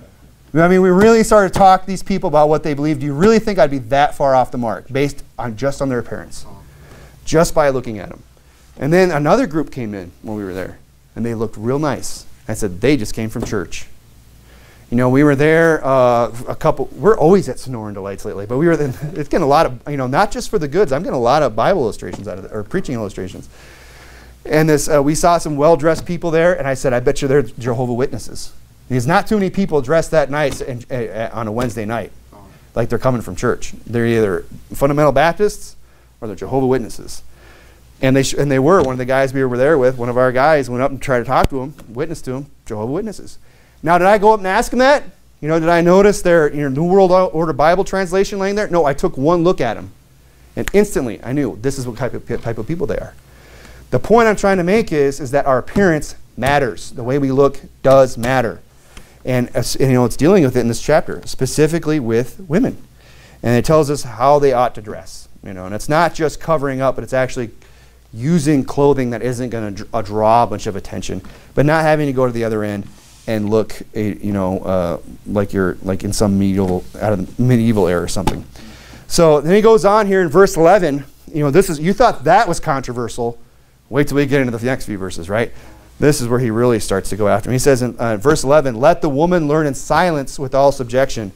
A: I mean, we really started to talk to these people about what they believe. Do you really think I'd be that far off the mark based on just on their appearance? Just by looking at them. And then another group came in when we were there, and they looked real nice. I said, they just came from church. You know, we were there uh, a couple, we're always at Sonoran Delights lately, but we were then, it's getting a lot of, you know, not just for the goods, I'm getting a lot of Bible illustrations out of it, or preaching illustrations. And this, uh, we saw some well-dressed people there, and I said, I bet you they're Jehovah's Witnesses. Because not too many people dress that nice and, uh, on a Wednesday night, like they're coming from church. They're either fundamental Baptists or they're Jehovah's Witnesses. And they, sh and they were, one of the guys we were there with, one of our guys went up and tried to talk to him, witness to him, Jehovah's Witnesses. Now, did I go up and ask him that? You know, did I notice their you know, New World Order Bible translation laying there? No, I took one look at him. And instantly, I knew this is what type of, type of people they are. The point I'm trying to make is, is that our appearance matters. The way we look does matter. And, uh, and you know, it's dealing with it in this chapter, specifically with women. And it tells us how they ought to dress. You know, and it's not just covering up, but it's actually using clothing that isn't going to dr draw a bunch of attention, but not having to go to the other end and look, a, you know, uh, like you're like in some medieval, out of the medieval era or something. So then he goes on here in verse eleven. You know, this is, you thought that was controversial. Wait till we get into the next few verses, right? This is where he really starts to go after him. He says in uh, verse eleven, let the woman learn in silence with all subjection.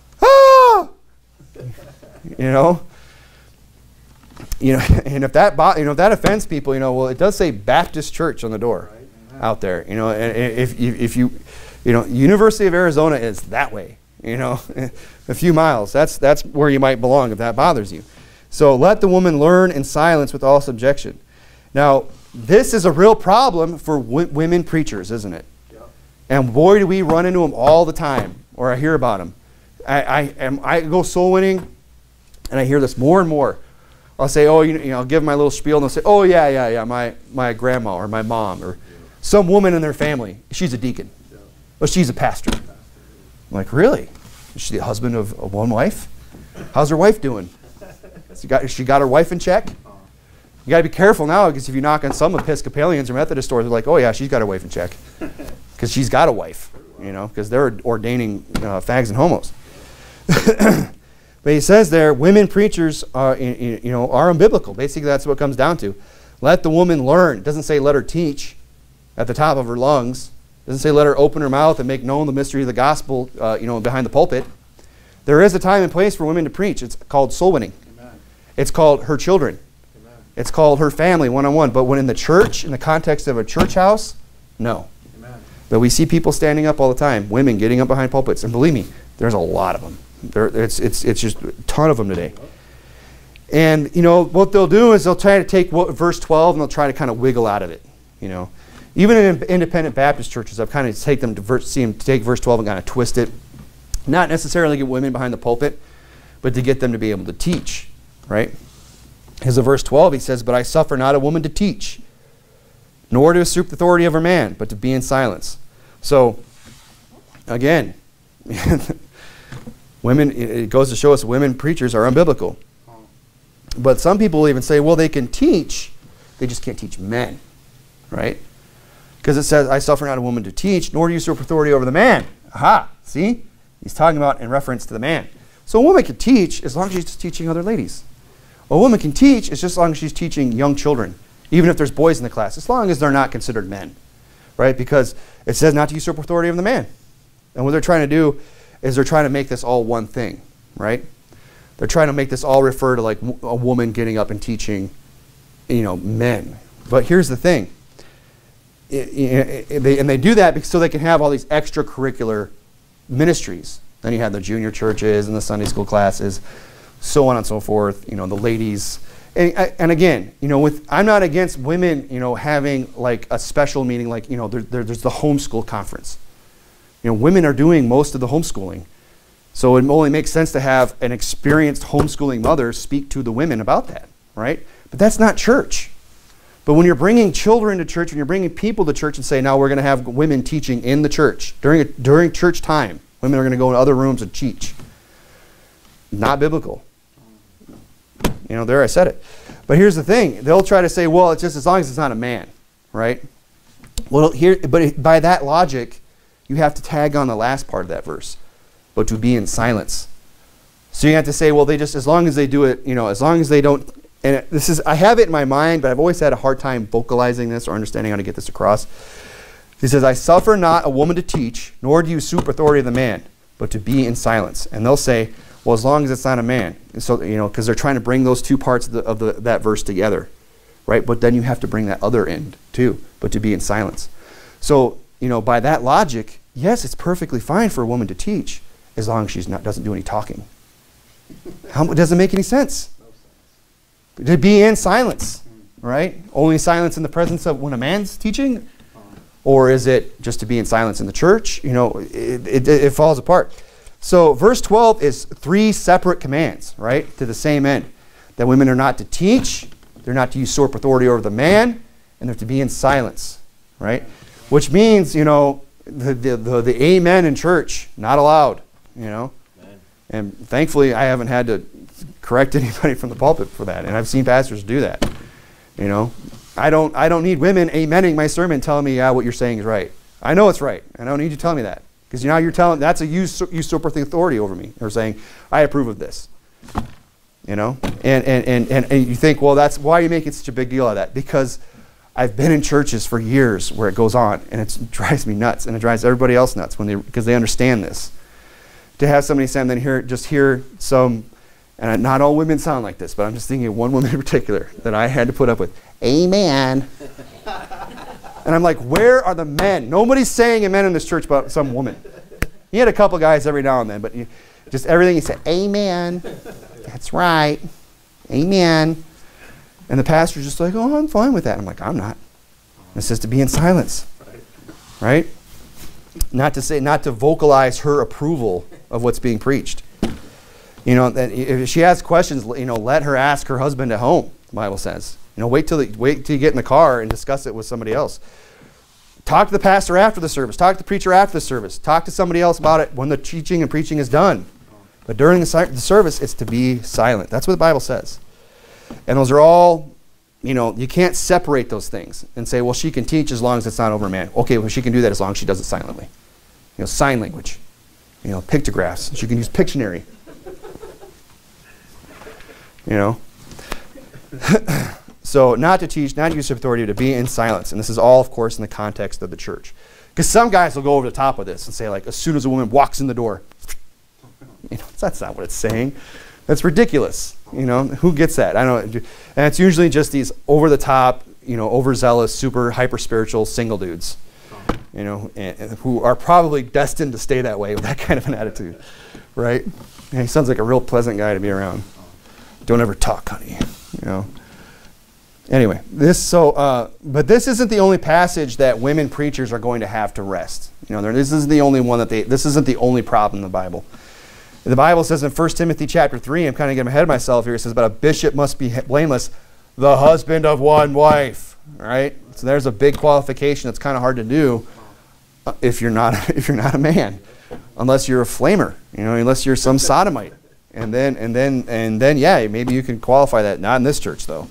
A: Ah! You know? You know, and if that, you know, if that offends people, you know, well, it does say Baptist Church on the door. Right. Out there, you know, and if, if, if you, you know, University of Arizona is that way, you know, a few miles. That's, that's where you might belong if that bothers you. So let the woman learn in silence with all subjection. Now, this is a real problem for w women preachers, isn't it? Yeah. And boy, do we run into them all the time, or I hear about them. I, I, am, I go soul winning, and I hear this more and more. I'll say, oh, you, you know, I'll give my little spiel, and they'll say, oh, yeah, yeah, yeah, my, my grandma or my mom or some woman in their family, she's a deacon. Yeah. Well, she's a pastor. I'm like, really? Is she the husband of, of one wife? How's her wife doing? She got, she got her wife in check? You got to be careful now, because if you knock on some Episcopalians or Methodist stores, they're like, oh, yeah, she's got her wife in check. Because she's got a wife, you know, because they're ordaining uh, fags and homos. But he says there, women preachers are, you know, are unbiblical. Basically, that's what it comes down to. Let the woman learn. It doesn't say let her teach at the top of her lungs. It doesn't say let her open her mouth and make known the mystery of the gospel, uh, you know, behind the pulpit. There is a time and place for women to preach. It's called soul winning. Amen. It's called her children. Amen. It's called her family one-on-one. But when in the church, in the context of a church house, no. Amen. But we see people standing up all the time, women getting up behind pulpits. And believe me, there's a lot of them. There, it's, it's, it's just a ton of them today. And, you know, what they'll do is they'll try to take what, verse twelve and they'll try to kind of wiggle out of it, you know. Even in independent Baptist churches, I've kind of take them to verse, see them take verse twelve and kind of twist it. Not necessarily get women behind the pulpit, but to get them to be able to teach, right? Because in verse twelve he says, "But I suffer not a woman to teach, nor to usurp the authority of her man, but to be in silence." So, again, women, it goes to show us women preachers are unbiblical. But some people even say, well, they can teach, they just can't teach men, right? Because it says, "I suffer not a woman to teach, nor to usurp authority over the man." Aha, see? He's talking about in reference to the man. So a woman can teach as long as she's just teaching other ladies. A woman can teach as just as long as she's teaching young children, even if there's boys in the class, as long as they're not considered men, right? Because it says not to usurp authority of the man. And what they're trying to do is they're trying to make this all one thing, right? They're trying to make this all refer to like a woman getting up and teaching, you know, men. But here's the thing. It, it, it, they, and they do that because so they can have all these extracurricular ministries. Then you have the junior churches and the Sunday school classes, so on and so forth. You know, the ladies. And, and again, you know, with I'm not against women, you know, having like a special meeting, like, you know, there, there, there's the homeschool conference. You know, women are doing most of the homeschooling. So it only makes sense to have an experienced homeschooling mother speak to the women about that, right? But that's not church. But when you're bringing children to church, when you're bringing people to church and say, now we're going to have women teaching in the church, during, a, during church time, women are going to go in other rooms and teach. Not biblical. You know, there I said it. But here's the thing. They'll try to say, well, it's just as long as it's not a man, right? Well, here, but it, by that logic, you have to tag on the last part of that verse. But to be in silence. So you have to say, well, they just, as long as they do it, you know, as long as they don't, and it, this is, I have it in my mind, but I've always had a hard time vocalizing this or understanding how to get this across. He says, "I suffer not a woman to teach, nor do you usurp authority of the man, but to be in silence." And they'll say, well, as long as it's not a man. And so, you know, because they're trying to bring those two parts of, the, of the, that verse together, right? But then you have to bring that other end too, but to be in silence. So, you know, by that logic, yes, it's perfectly fine for a woman to teach, as long as she doesn't do any talking. How, does it make any sense? No sense? To be in silence, right? Only silence in the presence of when a man's teaching? Or is it just to be in silence in the church? You know, it, it, it falls apart. So verse twelve is three separate commands, right? To the same end. That women are not to teach, they're not to usurp authority over the man, and they're to be in silence, right? Which means, you know, the, the, the, the amen in church, not allowed. You know, Amen. And thankfully I haven't had to correct anybody from the pulpit for that, and I've seen pastors do that. You know, I don't I don't need women amening my sermon telling me, yeah, what you're saying is right. I know it's right. I don't need you to tell me that, because now you're telling that's a usurp, usurping authority over me, or saying I approve of this. You know, and and, and and and you think, well, that's why are you making such a big deal out of that? Because I've been in churches for years where it goes on, and it drives me nuts, and it drives everybody else nuts when they because they understand this. To have somebody say, and then hear, just hear some, and not all women sound like this, but I'm just thinking of one woman in particular that I had to put up with. Amen. And I'm like, where are the men? Nobody's saying amen in this church but some woman. He had a couple guys every now and then, but you, just everything he said, amen. That's right. Amen. And the pastor's just like, oh, I'm fine with that. I'm like, I'm not. It says to be in silence. Right? Not to say, not to vocalize her approval of what's being preached. You know, that if she has questions, you know, let her ask her husband at home. The Bible says, you know, wait till the, wait till you get in the car and discuss it with somebody else. Talk to the pastor after the service. Talk to the preacher after the service. Talk to somebody else about it when the teaching and preaching is done. But during the, the service, it's to be silent. That's what the Bible says. And those are all, you know, you can't separate those things and say, well, she can teach as long as it's not over a man. Okay, well, she can do that as long as she does it silently. You know, sign language. You know, pictographs. She can use Pictionary. You know. So not to teach, not to use authority, to be in silence. And this is all, of course, in the context of the church. Because some guys will go over the top of this and say, like, as soon as a woman walks in the door, you know, that's not what it's saying. That's ridiculous. You know, who gets that? I don't know. And it's usually just these over-the-top, you know, overzealous, super hyper-spiritual single dudes, you know, and, and who are probably destined to stay that way with that kind of an attitude, right? And he sounds like a real pleasant guy to be around. Don't ever talk, honey, you know. Anyway, this so, uh, but this isn't the only passage that women preachers are going to have to rest. You know, this isn't the only one that they. This isn't the only problem in the Bible. The Bible says in First Timothy chapter three, I'm kind of getting ahead of myself here. It says, "But a bishop must be blameless, the husband of one wife." All right, so there's a big qualification that's kind of hard to do if you're not if you're not a man, unless you're a flamer. You know, unless you're some sodomite, and then and then and then yeah, maybe you can qualify that. Not in this church though.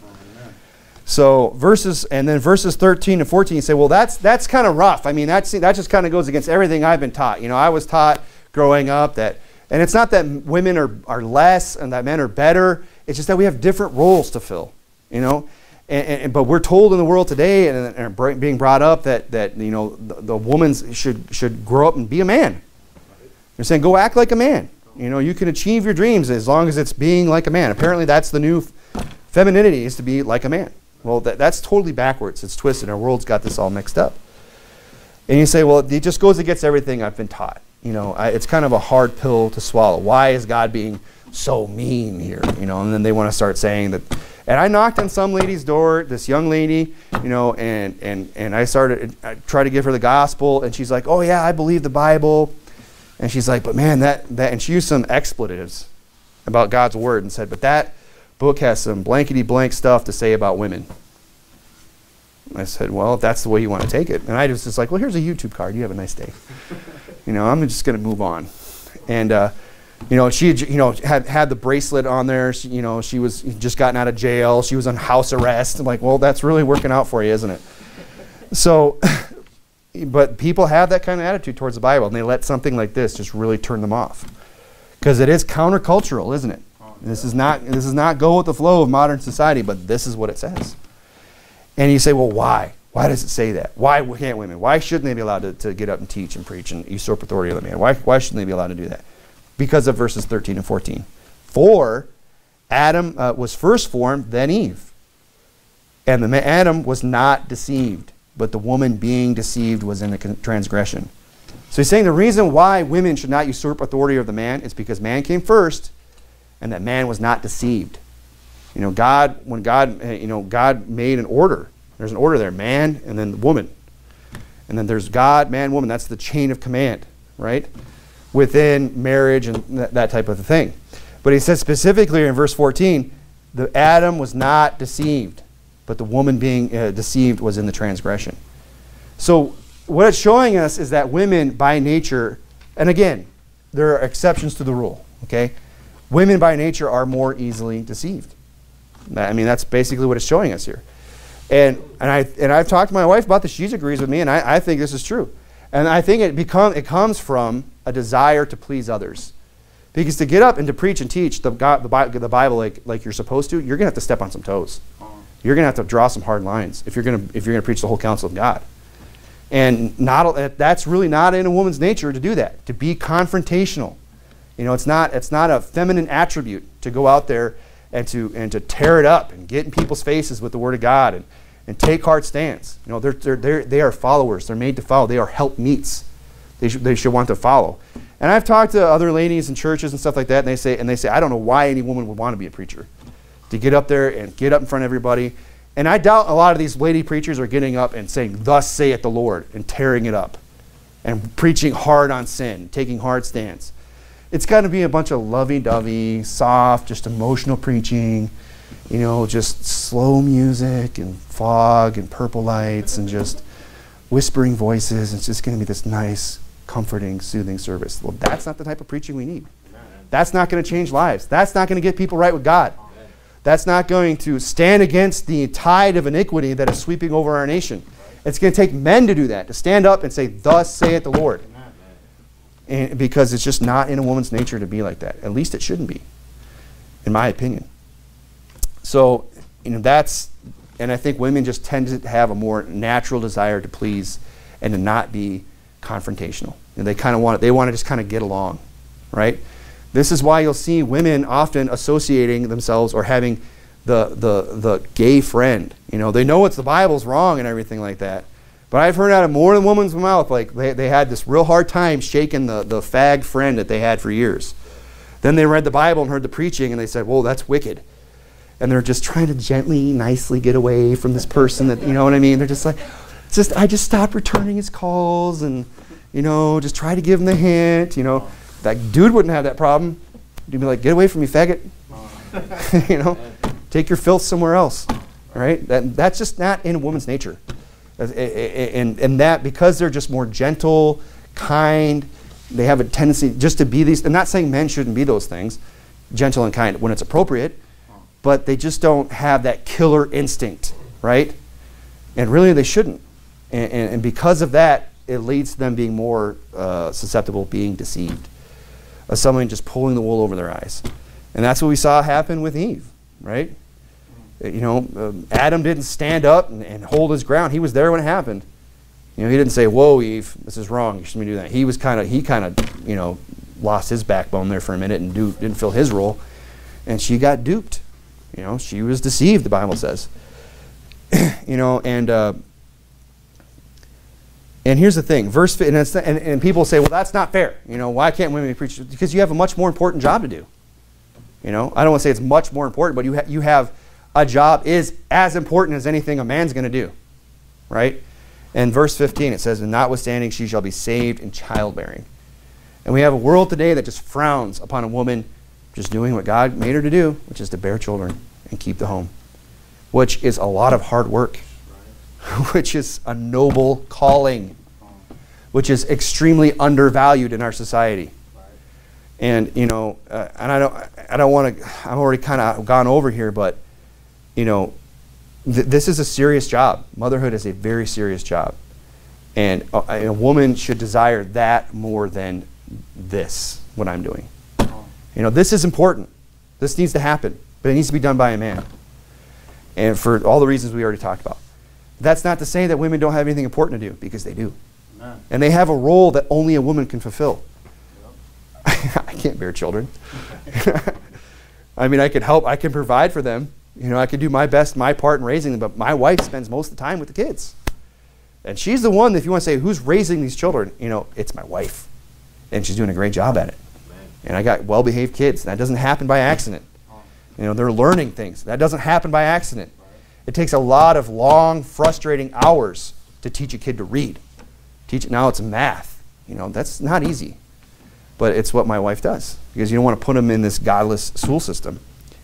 A: So verses, and then verses thirteen and fourteen, you say, well, that's that's kind of rough. I mean, that's, that just kind of goes against everything I've been taught. You know, I was taught growing up that, and it's not that women are, are less and that men are better. It's just that we have different roles to fill, you know. And, and, but we're told in the world today, and, and being brought up, that, that you know, the, the woman should, should grow up and be a man. They're saying, go act like a man. You know, you can achieve your dreams as long as it's being like a man. Apparently, that's the new femininity, is to be like a man. Well, that, that's totally backwards. It's twisted. Our world's got this all mixed up. And you say, well, it just goes against everything I've been taught. You know, I, it's kind of a hard pill to swallow. Why is God being so mean here? You know, and then they want to start saying that. And I knocked on some lady's door, this young lady, you know, and and and I started, I tried to give her the gospel, and she's like, oh yeah, I believe the Bible. And she's like, but man, that that, and she used some expletives about God's word and said, but that book has some blankety blank stuff to say about women. I said, well, if that's the way you want to take it. And I was just like, well, here's a YouTube card. You have a nice day. You know, I'm just going to move on. And, uh, you know, she had, you know, had, had the bracelet on there. She, you know, she was just gotten out of jail. She was on house arrest. I'm like, well, that's really working out for you, isn't it? So, but people have that kind of attitude towards the Bible, and they let something like this just really turn them off. Because it is countercultural, isn't it? This is not this is not go with the flow of modern society, but this is what it says. And you say, well, why? Why does it say that? Why can't women? Why shouldn't they be allowed to, to get up and teach and preach and usurp authority of the man? Why, why shouldn't they be allowed to do that? Because of verses thirteen and fourteen. For Adam uh, was first formed, then Eve. And the man, Adam was not deceived, but the woman being deceived was in a transgression. So he's saying the reason why women should not usurp authority of the man is because man came first, and that man was not deceived. You know, God, when God, you know, God made an order. There's an order there, man and then the woman. And then there's God, man, woman. That's the chain of command, right? Within marriage and th that type of thing. But he says specifically in verse fourteen, the Adam was not deceived, but the woman being uh, deceived was in the transgression. So what it's showing us is that women by nature, and again, there are exceptions to the rule, okay? Women by nature are more easily deceived. I mean, that's basically what it's showing us here. And and I and I've talked to my wife about this. She agrees with me, and I, I think this is true. And I think it become it comes from a desire to please others. Because to get up and to preach and teach the God, the Bible, the Bible like like you're supposed to, you're gonna have to step on some toes. You're gonna have to draw some hard lines if you're gonna if you're gonna preach the whole counsel of God. And not that's really not in a woman's nature to do that. To be confrontational. You know, it's not it's not a feminine attribute to go out there and to and to tear it up and get in people's faces with the Word of God and, and take hard stands. You know, they're, they're, they're, they are followers. They're made to follow. They are helpmeets. They should they should want to follow. And I've talked to other ladies in churches and stuff like that, and they say and they say I don't know why any woman would want to be a preacher, to get up there and get up in front of everybody. And I doubt a lot of these lady preachers are getting up and saying, "Thus saith the Lord," and tearing it up, and preaching hard on sin, taking hard stands. It's got to be a bunch of lovey-dovey, soft, just emotional preaching, you know, just slow music and fog and purple lights and just whispering voices. It's just going to be this nice, comforting, soothing service. Well, that's not the type of preaching we need. That's not going to change lives. That's not going to get people right with God. That's not going to stand against the tide of iniquity that is sweeping over our nation. It's going to take men to do that, to stand up and say, "Thus saith the Lord." And because it's just not in a woman's nature to be like that. At least it shouldn't be, in my opinion. So, you know, that's, and I think women just tend to have a more natural desire to please and to not be confrontational. And they kind of want, they want to just kind of get along, right? This is why you'll see women often associating themselves or having the, the, the gay friend. You know, they know it's the Bible's wrong and everything like that. But I've heard out of more than one woman's mouth, like they, they had this real hard time shaking the, the fag friend that they had for years. Then they read the Bible and heard the preaching and they said, whoa, that's wicked. And they're just trying to gently, nicely get away from this person that, you know what I mean? They're just like, just I just stopped returning his calls and, you know, just try to give him the hint, you know. That dude wouldn't have that problem. He'd be like, get away from me, faggot. You know, take your filth somewhere else, right? That, that's just not in a woman's nature. And, and that, because they're just more gentle, kind, they have a tendency just to be these. I'm not saying men shouldn't be those things, gentle and kind when it's appropriate, but they just don't have that killer instinct, right? And really they shouldn't. And, and, and because of that, it leads to them being more uh, susceptible, being deceived, of someone just pulling the wool over their eyes. And that's what we saw happen with Eve, right? You know, um, Adam didn't stand up and, and hold his ground. He was there when it happened. You know, he didn't say, whoa, Eve, this is wrong. You shouldn't be doing that. He was kind of, he kind of, you know, lost his backbone there for a minute and do, didn't fill his role. And she got duped. You know, she was deceived, the Bible says. You know, and uh, and here's the thing. Verse, and, it's, and, and people say, well, that's not fair. You know, why can't women be preachers? Because you have a much more important job to do. You know, I don't want to say it's much more important, but you, ha you have a job is as important as anything a man's going to do, right? And verse fifteen, it says, and notwithstanding, she shall be saved in childbearing. And we have a world today that just frowns upon a woman just doing what God made her to do, which is to bear children and keep the home, which is a lot of hard work, which is a noble calling, which is extremely undervalued in our society. And, you know, uh, and I don't, I don't want to, I've already kind of gone over here, but, you know, th this is a serious job. Motherhood is a very serious job. And a, a woman should desire that more than this, what I'm doing. You know, this is important. This needs to happen, but it needs to be done by a man. And for all the reasons we already talked about. That's not to say that women don't have anything important to do, because they do. Amen. And they have a role that only a woman can fulfill. I can't bear children. I mean, I can help, I can provide for them. You know, I can do my best, my part in raising them, but my wife spends most of the time with the kids. And she's the one, if you want to say, who's raising these children? You know, it's my wife. And she's doing a great job at it. Amen. And I got well-behaved kids. That doesn't happen by accident. You know, they're learning things. That doesn't happen by accident. It takes a lot of long, frustrating hours to teach a kid to read. Teach it, now it's math. You know, that's not easy. But it's what my wife does, because you don't want to put them in this godless school system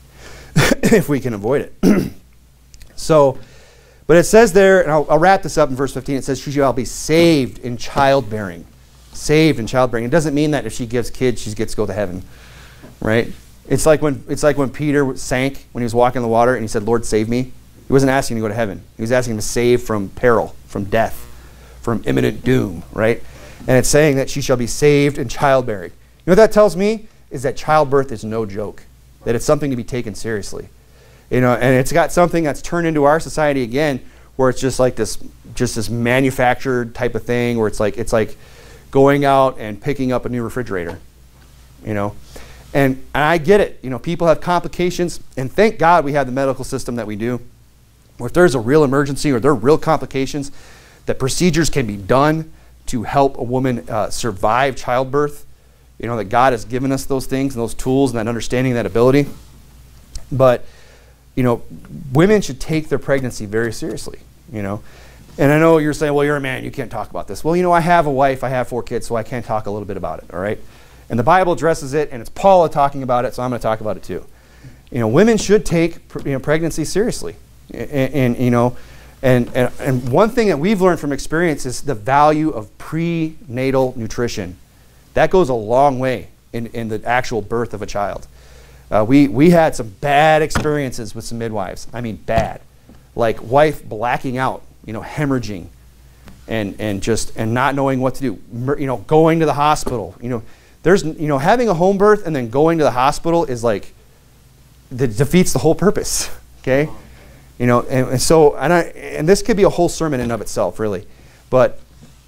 A: if we can avoid it. So, but it says there, and I'll, I'll wrap this up in verse fifteen, it says, she shall be saved in childbearing. Saved in childbearing. It doesn't mean that if she gives kids, she gets to go to heaven, right? It's like when, it's like when Peter sank when he was walking in the water and he said, Lord, save me. He wasn't asking to go to heaven. He was asking to save from peril, from death, from imminent doom, right? And it's saying that she shall be saved in childbearing. You know what that tells me? Is that childbirth is no joke. That it's something to be taken seriously. You know, and it's got something that's turned into our society again, where it's just like this, just this manufactured type of thing, where it's like, it's like going out and picking up a new refrigerator, you know. And, and I get it. You know, people have complications, and thank God we have the medical system that we do, where if there's a real emergency or there are real complications, that procedures can be done to help a woman uh, survive childbirth. You know, that God has given us those things and those tools and that understanding, that ability. But, you know, women should take their pregnancy very seriously, you know. And I know you're saying, well, you're a man, you can't talk about this. Well, you know, I have a wife, I have four kids, so I can talk a little bit about it, all right? And the Bible addresses it, and it's Paula talking about it, so I'm going to talk about it too. You know, women should take you know, pregnancy seriously. And, and you know, and, and, and one thing that we've learned from experience is the value of prenatal nutrition. That goes a long way in, in the actual birth of a child. Uh, we, we had some bad experiences with some midwives. I mean bad. Like wife blacking out, you know, hemorrhaging, and, and just and not knowing what to do. You know, going to the hospital. You know, there's you know having a home birth and then going to the hospital is like, that defeats the whole purpose. Okay, you know, and, and so and I and this could be a whole sermon in and of itself, really, but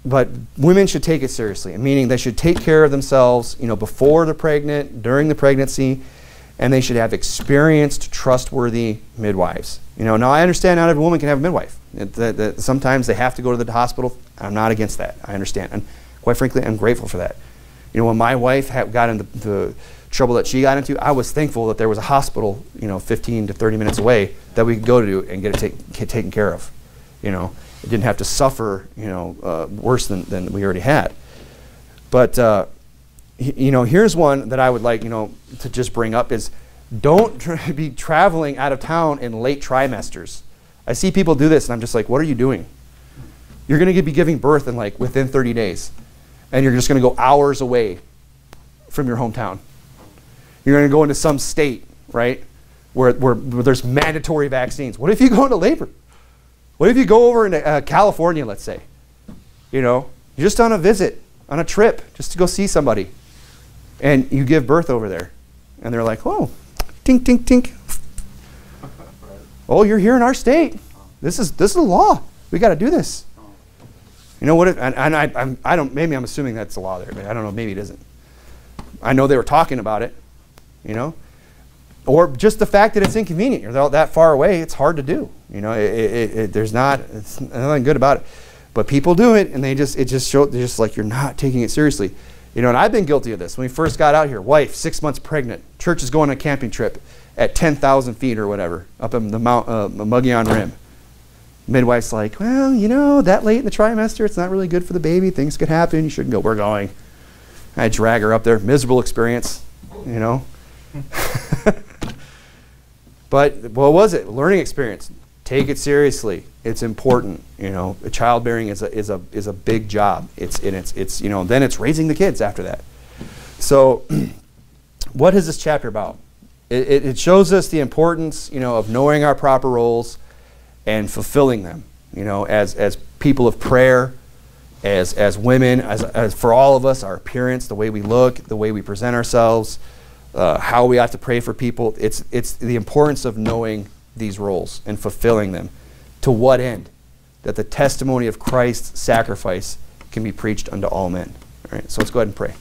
A: but women should take it seriously, meaning they should take care of themselves, you know, before they're pregnant, during the pregnancy, and they should have experienced, trustworthy midwives. You know, now I understand not every woman can have a midwife. It, that, that sometimes they have to go to the hospital. I'm not against that. I understand. And quite frankly, I'm grateful for that. You know, when my wife had got into the trouble that she got into, I was thankful that there was a hospital, you know, fifteen to thirty minutes away that we could go to and get it take, get taken care of. You know, it didn't have to suffer, you know, uh, worse than, than we already had. But, uh, you know, here's one that I would like, you know, to just bring up is don't tr be traveling out of town in late trimesters. I see people do this and I'm just like, what are you doing? You're going to be giving birth in like within thirty days. And you're just going to go hours away from your hometown. You're going to go into some state, right, where, where, where there's mandatory vaccines. What if you go into labor? What if you go over into uh, California, let's say? You know, you're just on a visit, on a trip, just to go see somebody. And you give birth over there. And they're like, oh, tink, tink, tink. Oh, you're here in our state. This is, this is the law. We got to do this. You know what? It, and and I, I'm, I don't, maybe I'm assuming that's the law there. But I don't know. Maybe it isn't. I know they were talking about it, you know. Or just the fact that it's inconvenient. You're that far away. It's hard to do. You know, it, it, it, there's not, it's nothing good about it. But people do it, and they just, it just show, they're just like, you're not taking it seriously. You know, and I've been guilty of this. When we first got out here, wife, six months pregnant, church is going on a camping trip at ten thousand feet or whatever, up in the Mount, uh, Mogollon Rim. Midwife's like, well, you know, that late in the trimester, it's not really good for the baby. Things could happen. You shouldn't go. We're going. I drag her up there. Miserable experience, you know. But what was it? Learning experience. Take it seriously. It's important. You know, childbearing is a is a is a big job. It's and it's it's you know. Then it's raising the kids after that. So, what is this chapter about? It, it, it shows us the importance, you know, of knowing our proper roles and fulfilling them. You know, as as people of prayer, as as women, as as for all of us, our appearance, the way we look, the way we present ourselves, uh, how we have to pray for people. It's it's the importance of knowing these roles and fulfilling them. To what end? That the testimony of Christ's sacrifice can be preached unto all men. All right, so let's go ahead and pray.